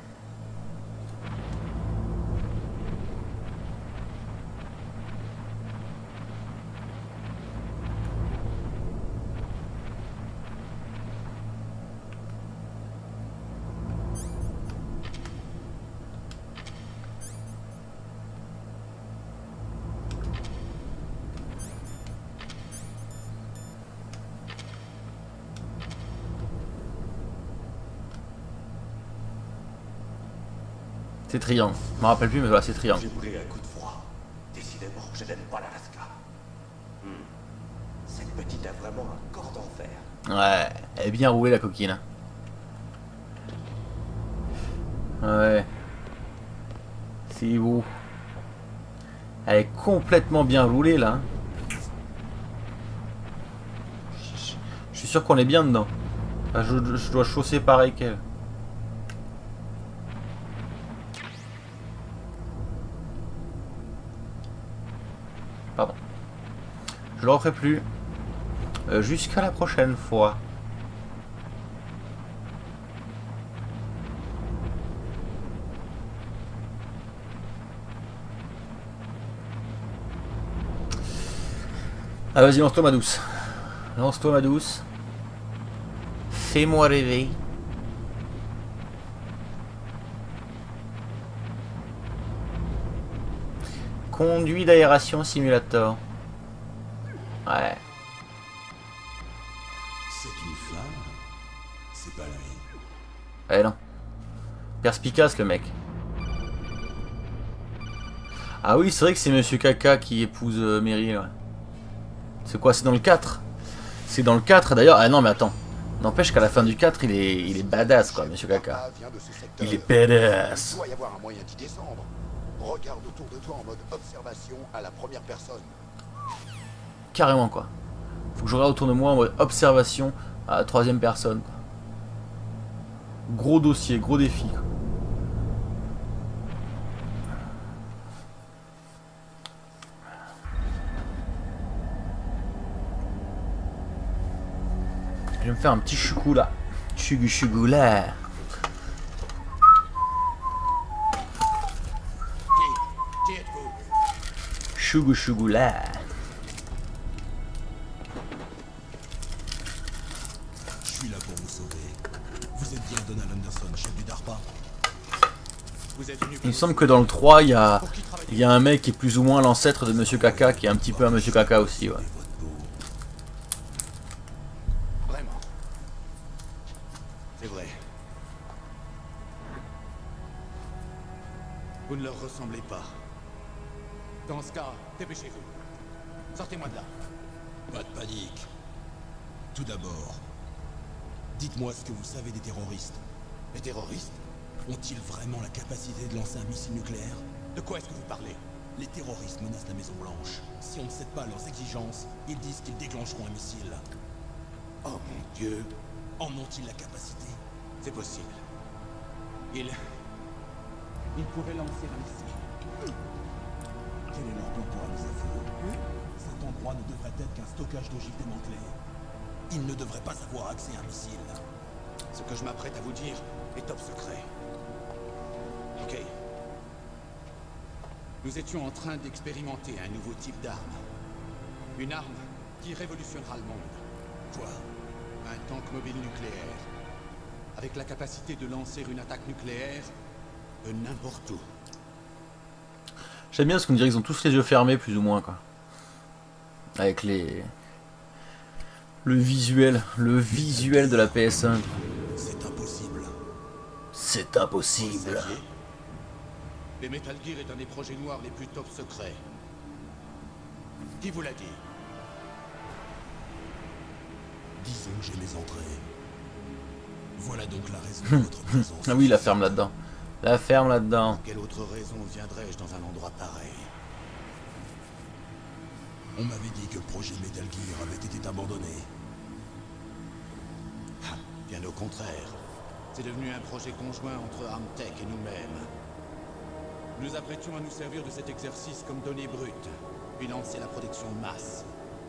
C'est triangle. Je me rappelle plus, mais voilà, c'est triangle. J'ai pris un coup de froid. Décidément, je n'aime pas l'Alaska. Hmm. Cette petite a vraiment un corps d'enfer. Ouais, elle est bien roulée la coquine. Ouais. C'est beau. Elle est complètement bien roulée là. Je, je suis sûr qu'on est bien dedans. Enfin, je, je dois chausser pareil qu'elle. Pardon. Je le referai plus. Euh, Jusqu'à la prochaine fois. Ah vas-y, lance-toi ma douce. Lance-toi ma douce. Fais-moi rêver. Conduit d'aération simulator. Ouais. C'est une flamme. C'est pas lui. Eh non. Perspicace le mec. Ah oui, c'est vrai que c'est Monsieur Caca qui épouse euh, Meryl. Ouais. C'est quoi? C'est dans le quatre? C'est dans le quatre d'ailleurs. Ah non, mais attends. N'empêche qu'à la fin du quatre, il est, il est badass, quoi, Monsieur Caca. Il est badass. Il doit y avoir un moyen d'y descendre. Regarde autour de toi en mode observation à la première personne. Carrément, quoi. Faut que je regarde autour de moi en mode observation à la troisième personne, quoi. Gros dossier, gros défi, quoi. Je vais me faire un petit choucou là. Chougu chougu là. Qui êtes-vous? Chougu chougu là. Je suis là pour vous sauver. Vous êtes bien Donald Anderson, chef du DARPA? Vous êtes venu Il me semble que dans le trois, il y a, il y a un mec qui est plus ou moins l'ancêtre de Monsieur Caca, qui est un petit peu un Monsieur Caca aussi, ouais. Vraiment. C'est vrai. Vous ne leur ressemblez pas. Dans ce cas, dépêchez-vous. Sortez-moi de là. Pas de panique. Tout d'abord, dites-moi ce que vous savez des terroristes. Les terroristes? Ont-ils vraiment la capacité de lancer un missile nucléaire? De quoi est-ce que vous parlez? Les terroristes menacent la Maison Blanche. Si on ne cède pas à leurs exigences, ils disent qu'ils déclencheront un missile. Oh mon Dieu. En ont-ils la capacité? C'est possible. Ils... Ils pourraient lancer un missile. Quel est leur plan pour la mise à feu? Cet endroit ne devrait être qu'un stockage d'ogives démantelées. Ils ne devraient pas avoir accès à un missile. Ce que je m'apprête à vous dire est top secret. Ok. Nous étions en train d'expérimenter un nouveau type d'arme. Une arme qui révolutionnera le monde. Quoi? Un tank mobile nucléaire. Avec la capacité de lancer une attaque nucléaire de n'importe où. J'aime bien parce qu'on dirait qu'ils ont tous les yeux fermés, plus ou moins, quoi. Avec les... Le visuel, le visuel de la P S un. C'est impossible. C'est impossible. Les Metal Gear est un des projets noirs les plus top secrets. Qui vous l'a dit? Disons que j'ai mes entrées. Voilà donc la raison de votre présence. Ah oui, la ferme là-dedans. La ferme là-dedans. Quelle autre raison viendrais-je dans un endroit pareil? On m'avait dit que le projet Metal Gear avait été abandonné. Ah, bien au contraire. C'est devenu un projet conjoint entre Armtech et nous-mêmes. Nous apprêtions à nous servir de cet exercice comme donnée brute, puis lancer la protection de masse.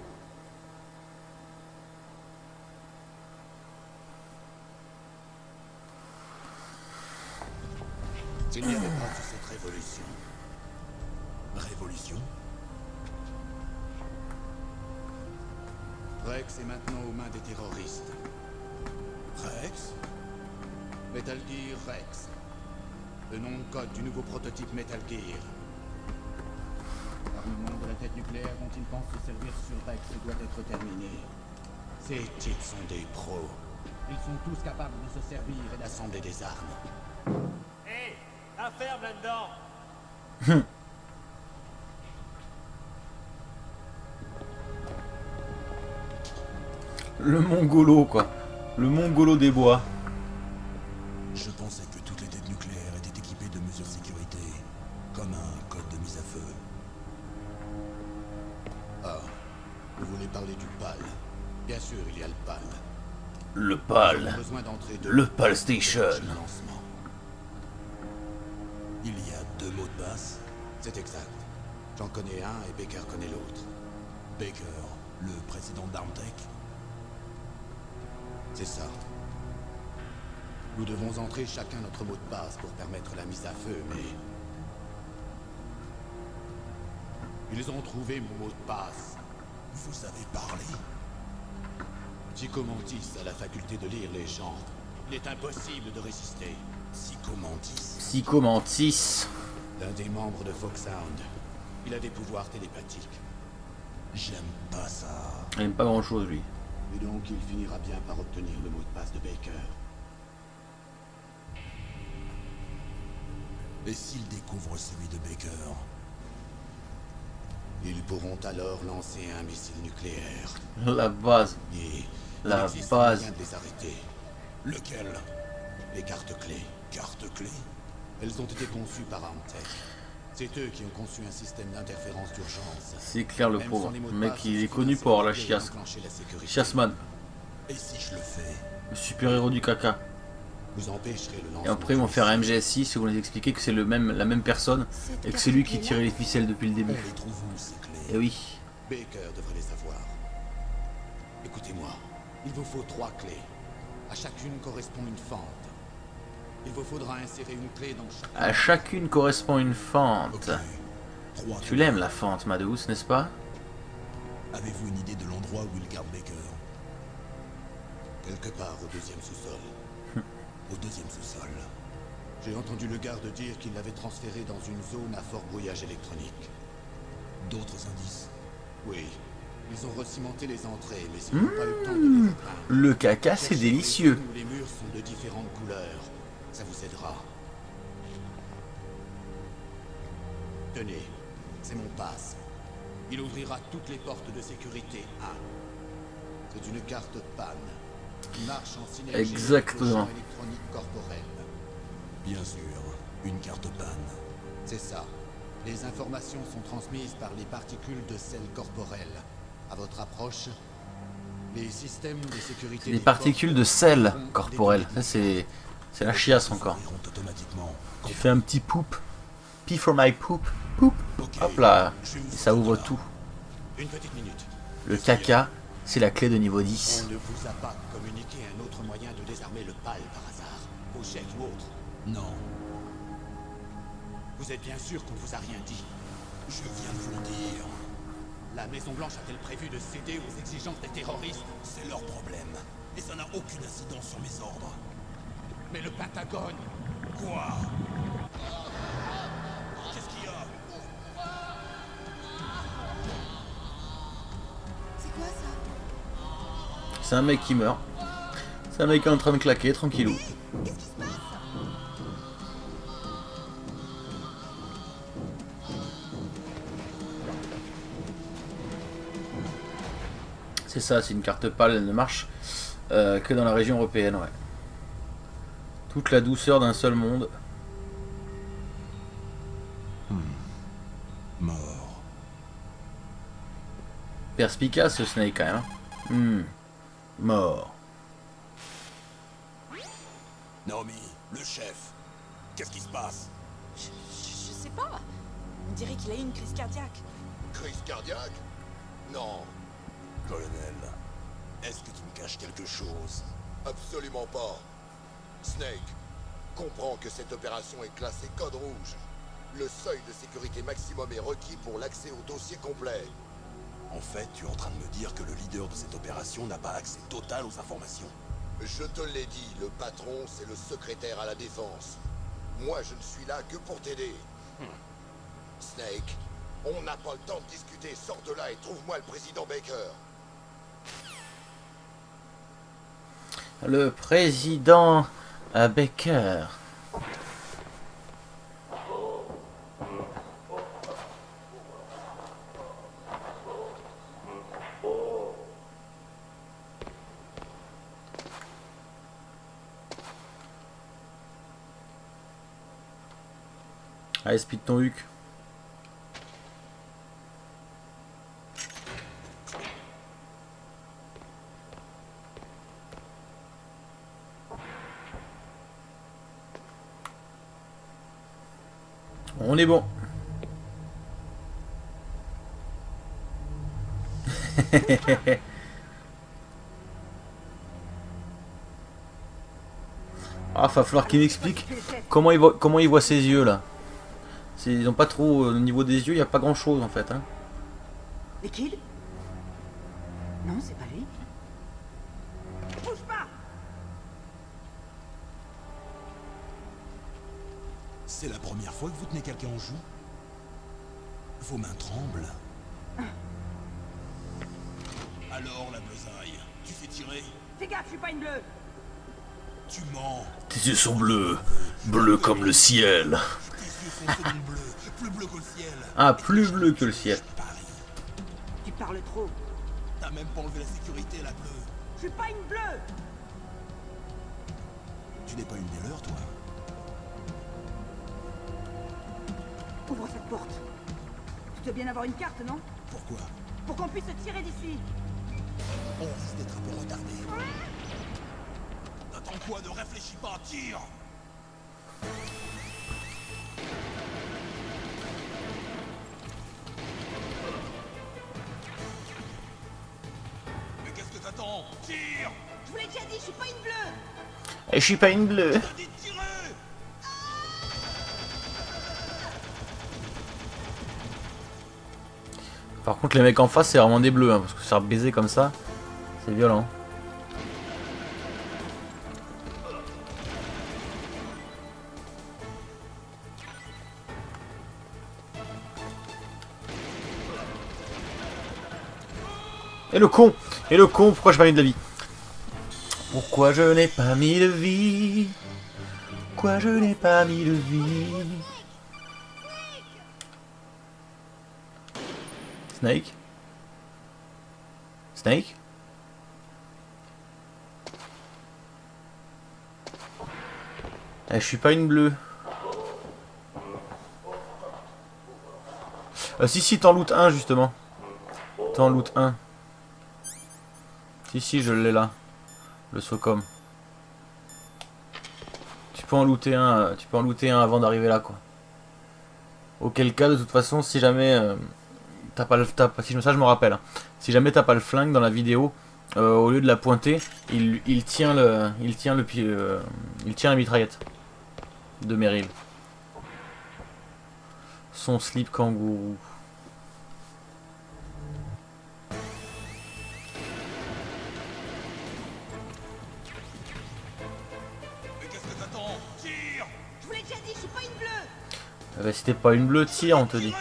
S'il n'y avait pas eu cette révolution. Révolution? Rex est maintenant aux mains des terroristes. Rex? Metal Gear Rex. Le nom de code du nouveau prototype Metal Gear. L'armement de la tête nucléaire dont ils pensent se servir sur Rex doit être terminé. Ces types sont des pros. Ils sont tous capables de se servir et d'assembler des armes. Hé, hey, la ferme là-dedans. Le mongolo, quoi. Le mongolo des bois. Je pensais que toutes les têtes nucléaires étaient équipées de mesures de sécurité, comme un code de mise à feu. Ah, vous voulez parler du PAL? Bien sûr, il y a le PAL. Le PAL. Le PAL Station. Il y a deux mots de passe? C'est exact. J'en connais un et Baker connaît l'autre. Baker, le président d'Armtech? C'est ça. Nous devons entrer chacun notre mot de passe pour permettre la mise à feu, mais... Ils ont trouvé mon mot de passe. Vous avez parlé? Psychomantis a la faculté de lire les gens. Il est impossible de résister. Psychomantis? Psychomantis. L'un des membres de Foxhound. Il a des pouvoirs télépathiques. J'aime pas ça. Il n'aime pas grand-chose, lui. Et donc il finira bien par obtenir le mot de passe de Baker. Et s'il découvre celui de Baker? Ils pourront alors lancer un missile nucléaire. La base. Et La il existe base. moyen de les arrêter. Lequel? Les cartes clés. Carte clé? Elles ont été conçues par Amtech. C'est eux qui ont conçu un système d'interférence d'urgence. C'est clair, le Même pauvre. sans les mots Le de mec, passe, il est suffit connu d'un pour avoir la seul chiasse. enclencher la sécurité. Chiasman. Et si je le fais? Le super-héros du caca. Vous empêcherez le lancement. Et après, ils vont faire un M G S six où on les expliquer que c'est le même, la même personne et que c'est lui qui tirait les ficelles depuis le début. On les trouve où, ces clés? Et oui. Baker devrait les savoir. Écoutez-moi, il vous faut trois clés. À chacune correspond une fente. Il vous faudra insérer une clé dans chaque... À chacune correspond une fente. Ok. Trois Tu clés. l'aimes la fente, ma douce, n'est-ce pas? Avez-vous une idée de l'endroit où il garde Baker? Quelque part au deuxième sous-sol. Au deuxième sous-sol. J'ai entendu le garde dire qu'il l'avait transféré dans une zone à fort brouillage électronique. D'autres indices? Oui. Ils ont recimenté les entrées, mais ils n'ont pas eu le temps de les repeindre. Le caca, c'est Cherchez délicieux. les zones où les murs sont de différentes couleurs. Ça vous aidera. Tenez, c'est mon pass. Il ouvrira toutes les portes de sécurité un. C'est une carte PAN. Qui marche en synergie avec le Exactement. champ électronique corporel. Bien sûr. Une carte panne. C'est ça. Les informations sont transmises par les particules de sel corporel. À votre approche, les systèmes de sécurité... Les des particules forces de sel vont corporel. détecter Ça, c'est c'est la chiasse encore. S'ouvriront automatiquement. Tu fais un petit poop. Pee for my poop. Poop. Ok. Hop là. Je vais vous Et ça ouvre foutre là. tout. Une petite minute. Le caca, c'est la clé de niveau On dix. ne vous a pas communiqué un autre moyen de désarmer le pal par hasard, pochette ou autre. Non. Vous êtes bien sûr qu'on ne vous a rien dit. Je viens de vous le dire. La Maison Blanche a-t-elle prévu de céder aux exigences des terroristes? C'est leur problème. Et ça n'a aucune incidence sur mes ordres. Mais le Pentagone... Quoi? Qu'est-ce qu'il y a? C'est quoi ça? C'est un mec qui meurt. C'est un mec qui est en train de claquer, tranquillou. Qu'est-ce qui se passe? C'est ça, c'est une carte pâle, elle ne marche euh, que dans la région européenne, ouais. Toute la douceur d'un seul monde. Mort. Perspicace ce Snake quand même. hein. Hmm. Mort. Naomi, le chef. Qu'est-ce qui se passe? Je, je, je sais pas. On dirait qu'il a eu une crise cardiaque. Crise cardiaque? Non, Colonel, est-ce que tu me caches quelque chose? absolument pas. Snake, comprends que cette opération est classée code rouge. Le seuil de sécurité maximum est requis pour l'accès au dossier complet. En fait, tu es en train de me dire que le leader de cette opération n'a pas accès total aux informations. Je te l'ai dit, le patron, c'est le secrétaire à la défense. Moi, je ne suis là que pour t'aider. Snake, on n'a pas le temps de discuter. Sors de là et trouve-moi le président Baker. Le président à Baker. Allez, speed ton huc. On est bon. Ah, va falloir qu'il m'explique comment il voit comment il voit ses yeux là. Ils ont pas trop au niveau des yeux, il y a pas grand chose en fait. Hein. Liquide? Non, c'est pas lui. Bouge pas! C'est la première fois que vous tenez quelqu'un en joue? Vos mains tremblent. Alors la besaille, tu fais tirer? Fais gaffe, je suis pas une bleue! Tu mens. Tes yeux sont bleus, bleus comme le ciel. Tes yeux sont seulement bleus, plus bleus que le ciel. Ah, plus bleu que le ciel. parles trop. T'as même pas enlevé la sécurité, la bleue. Je suis pas une bleue. Tu n'es pas une des leurs, toi. Ouvre cette porte. Tu dois bien avoir une carte, non? Pourquoi? Pour qu'on puisse se tirer d'ici. On risque d'être un peu retardé. T'attends quoi? Ne réfléchis pas, tire! Mais qu'est-ce que t'attends? Tire! Je vous l'ai déjà dit, je suis pas une bleue. Et je suis pas une bleue. T'as dit de tirer! Par contre, les mecs en face, c'est vraiment des bleus, hein, parce que se faire baiser comme ça, c'est violent. Et le con! Et le con, pourquoi j'ai pas mis de la vie? Pourquoi je n'ai pas mis de vie? Pourquoi je n'ai pas mis de vie? Snake? Snake? Eh, je suis pas une bleue. Euh, si, si, t'en loot un justement. T'en loot un. Si, si, je l'ai là. Le Socom. Tu peux en looter un, tu peux en looter un avant d'arriver là, quoi. Auquel cas, de toute façon, si jamais euh, t'as pas le, t'as, si ça je me rappelle, hein, si jamais t'as pas le flingue dans la vidéo, euh, au lieu de la pointer, il, il tient le, il tient le pied, euh, il tient la mitraillette de Meryl. Son slip kangourou. Eh ben, si t'es pas une bleue, tire, on te dit.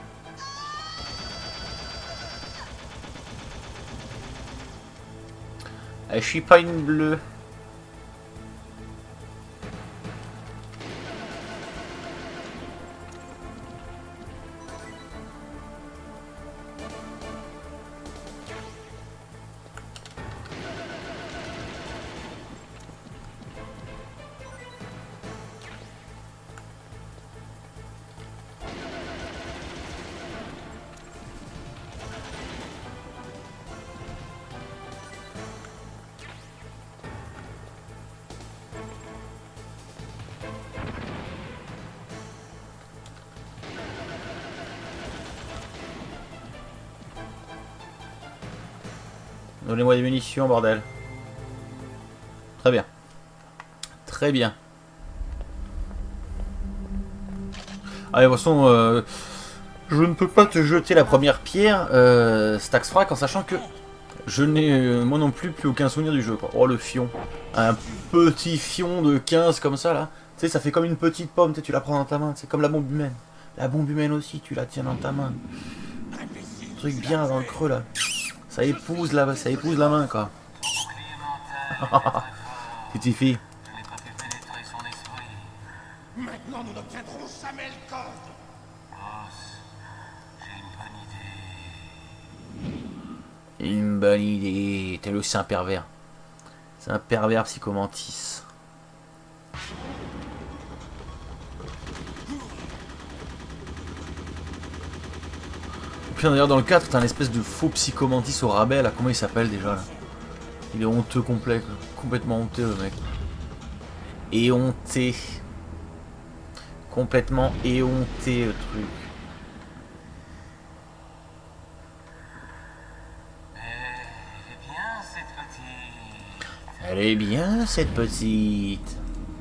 Eh, je suis pas une bleue. Donnez-moi des munitions, bordel. Très bien. Très bien. Allez, de toute façon, euh, je ne peux pas te jeter la première pierre, euh, Staxfrac, en sachant que je n'ai, euh, moi non plus, plus aucun souvenir du jeu, quoi. Oh, le fion. Un petit fion de quinze comme ça, là. Tu sais, ça fait comme une petite pomme, tu sais, tu la prends dans ta main. C'est comme la bombe humaine. La bombe humaine aussi, tu la tiens dans ta main. Un truc bien dans le creux, là. Ça épouse la, ça épouse la main, quoi. Petite fille. Maintenant, nous n'obtiendrons jamais le code. Boss, j'ai une bonne idée. Une bonne idée. T'es aussi un pervers. C'est un pervers psychomantis. Puis d'ailleurs dans le quatre, t'as un espèce de faux psychomantis au rabais là. Comment il s'appelle déjà là? Il est honteux complet, quoi. Complètement honteux le mec. Éhonté. Complètement éhonté le truc. Elle est bien cette petite.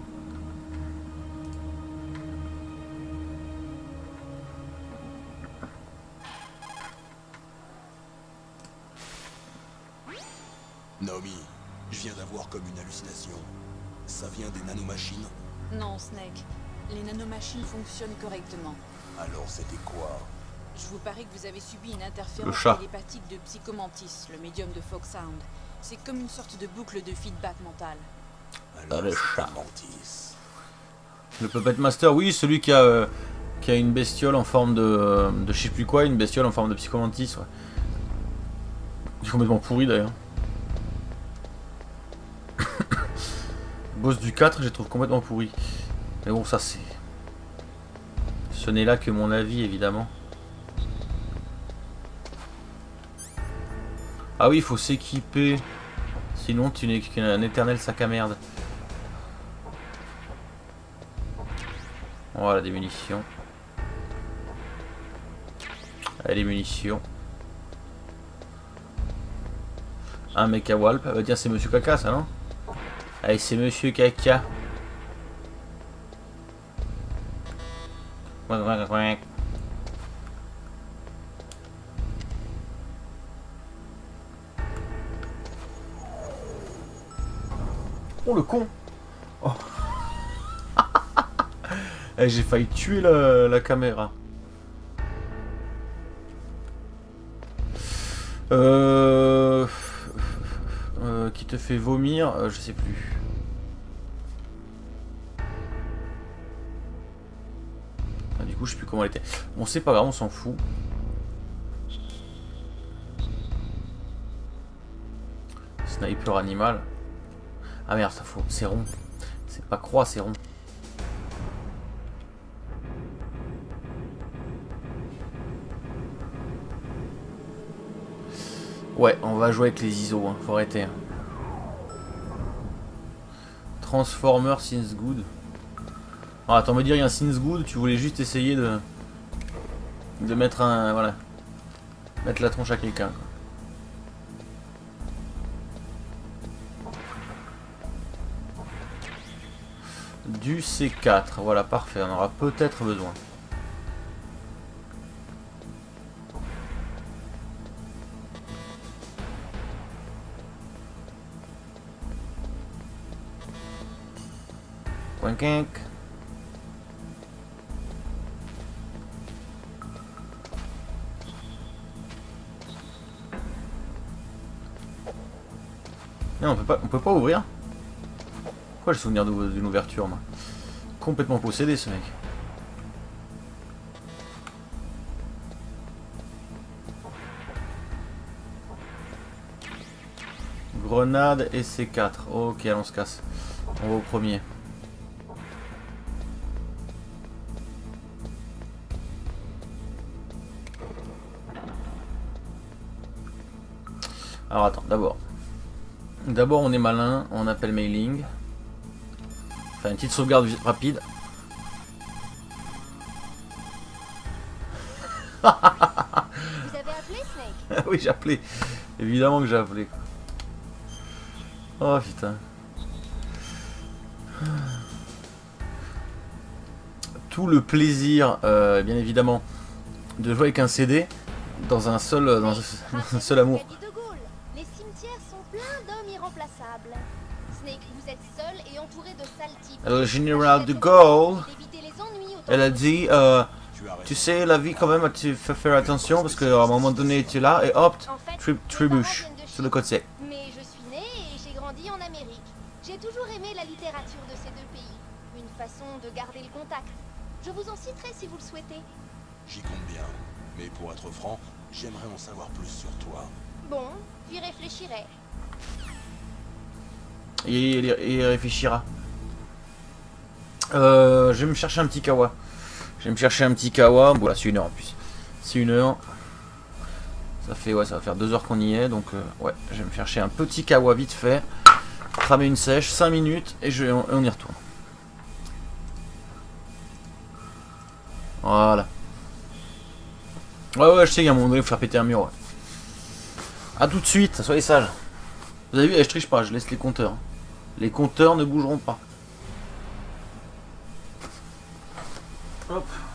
Naomi, je viens d'avoir comme une hallucination. Ça vient des nanomachines? Non, Snake. Les nanomachines fonctionnent correctement. Alors c'était quoi? Je vous parie que vous avez subi une Le interférence chat. télépathique de Psychomantis, le médium de Foxhound. C'est comme une sorte de boucle de feedback mental. Ah, le chat. Le Puppet Master, oui, celui qui a, euh, qui a une bestiole en forme de, de je sais plus quoi, une bestiole en forme de Psychomantis. Ouais. complètement pourri d'ailleurs. Boss du quatre, je les trouve complètement pourri. Mais bon, ça c'est... Ce n'est là que mon avis, évidemment. Ah oui, il faut s'équiper. Sinon, tu n'es qu'un éternel sac à merde. Voilà, des munitions. Allez, les munitions. Un mec à Walp. Ah bah tiens, c'est Monsieur Caca, ça, non? Allez, c'est Monsieur Caca. Oh, le con. Oh. Eh, j'ai failli tuer la, la caméra. Euh... Euh, qui te fait vomir, euh, je sais plus. Ah, du coup, je sais plus comment elle était. Bon, c'est pas grave, on s'en fout. Sniper animal. Ah merde, ça faut. C'est rond. C'est pas croix, c'est rond. Ouais, on va jouer avec les I S O, hein. Faut arrêter. Transformer since good. Ah, attends, me dire il y a un since good, tu voulais juste essayer de de mettre un voilà, mettre la tronche à quelqu'un. Du C quatre, voilà, parfait, on aura peut-être besoin. Quink. Non, on peut pas, on peut pas ouvrir. Pourquoi j'ai souvenir d'une ouverture, moi? Complètement possédé, ce mec. Grenade et C quatre. Ok, on se casse. On va au premier. Alors attends, d'abord. D'abord on est malin, on appelle mailing. Enfin une petite sauvegarde rapide. Vous avez appelé Snake? Oui, j'ai appelé. Évidemment que j'ai appelé. Oh putain. Tout le plaisir, euh, bien évidemment, de jouer avec un C D dans un seul, dans un seul amour. Les cimetières sont pleins d'hommes irremplaçables. Snake, vous êtes seul et entouré de sales types. Le général de Gaulle, elle a dit, euh, tu sais, la vie quand même, tu fais faire attention parce qu'à un moment donné, tu es là et hop, tri trébuche sur le côté. Mais je suis né et j'ai grandi en Amérique. J'ai toujours aimé la littérature de ces deux pays. Une façon de garder le contact. Je vous en citerai si vous le souhaitez. J'y compte bien. Mais pour être franc, j'aimerais en savoir plus sur toi. Bon, j'y réfléchirai. Et il réfléchira. Euh, je vais me chercher un petit kawa. Je vais me chercher un petit kawa. Bon là c'est une heure en plus. C'est une heure. Ça fait ouais, ça va faire deux heures qu'on y est. Donc euh, ouais, je vais me chercher un petit kawa vite fait. Cramer une sèche, cinq minutes et je, on, on y retourne. Voilà. Ouais ouais, je sais qu'à un moment donné il faut faire péter un mur. Ouais. A tout de suite, soyez sages. Vous avez vu, je triche pas, je laisse les compteurs. Les compteurs ne bougeront pas. Hop.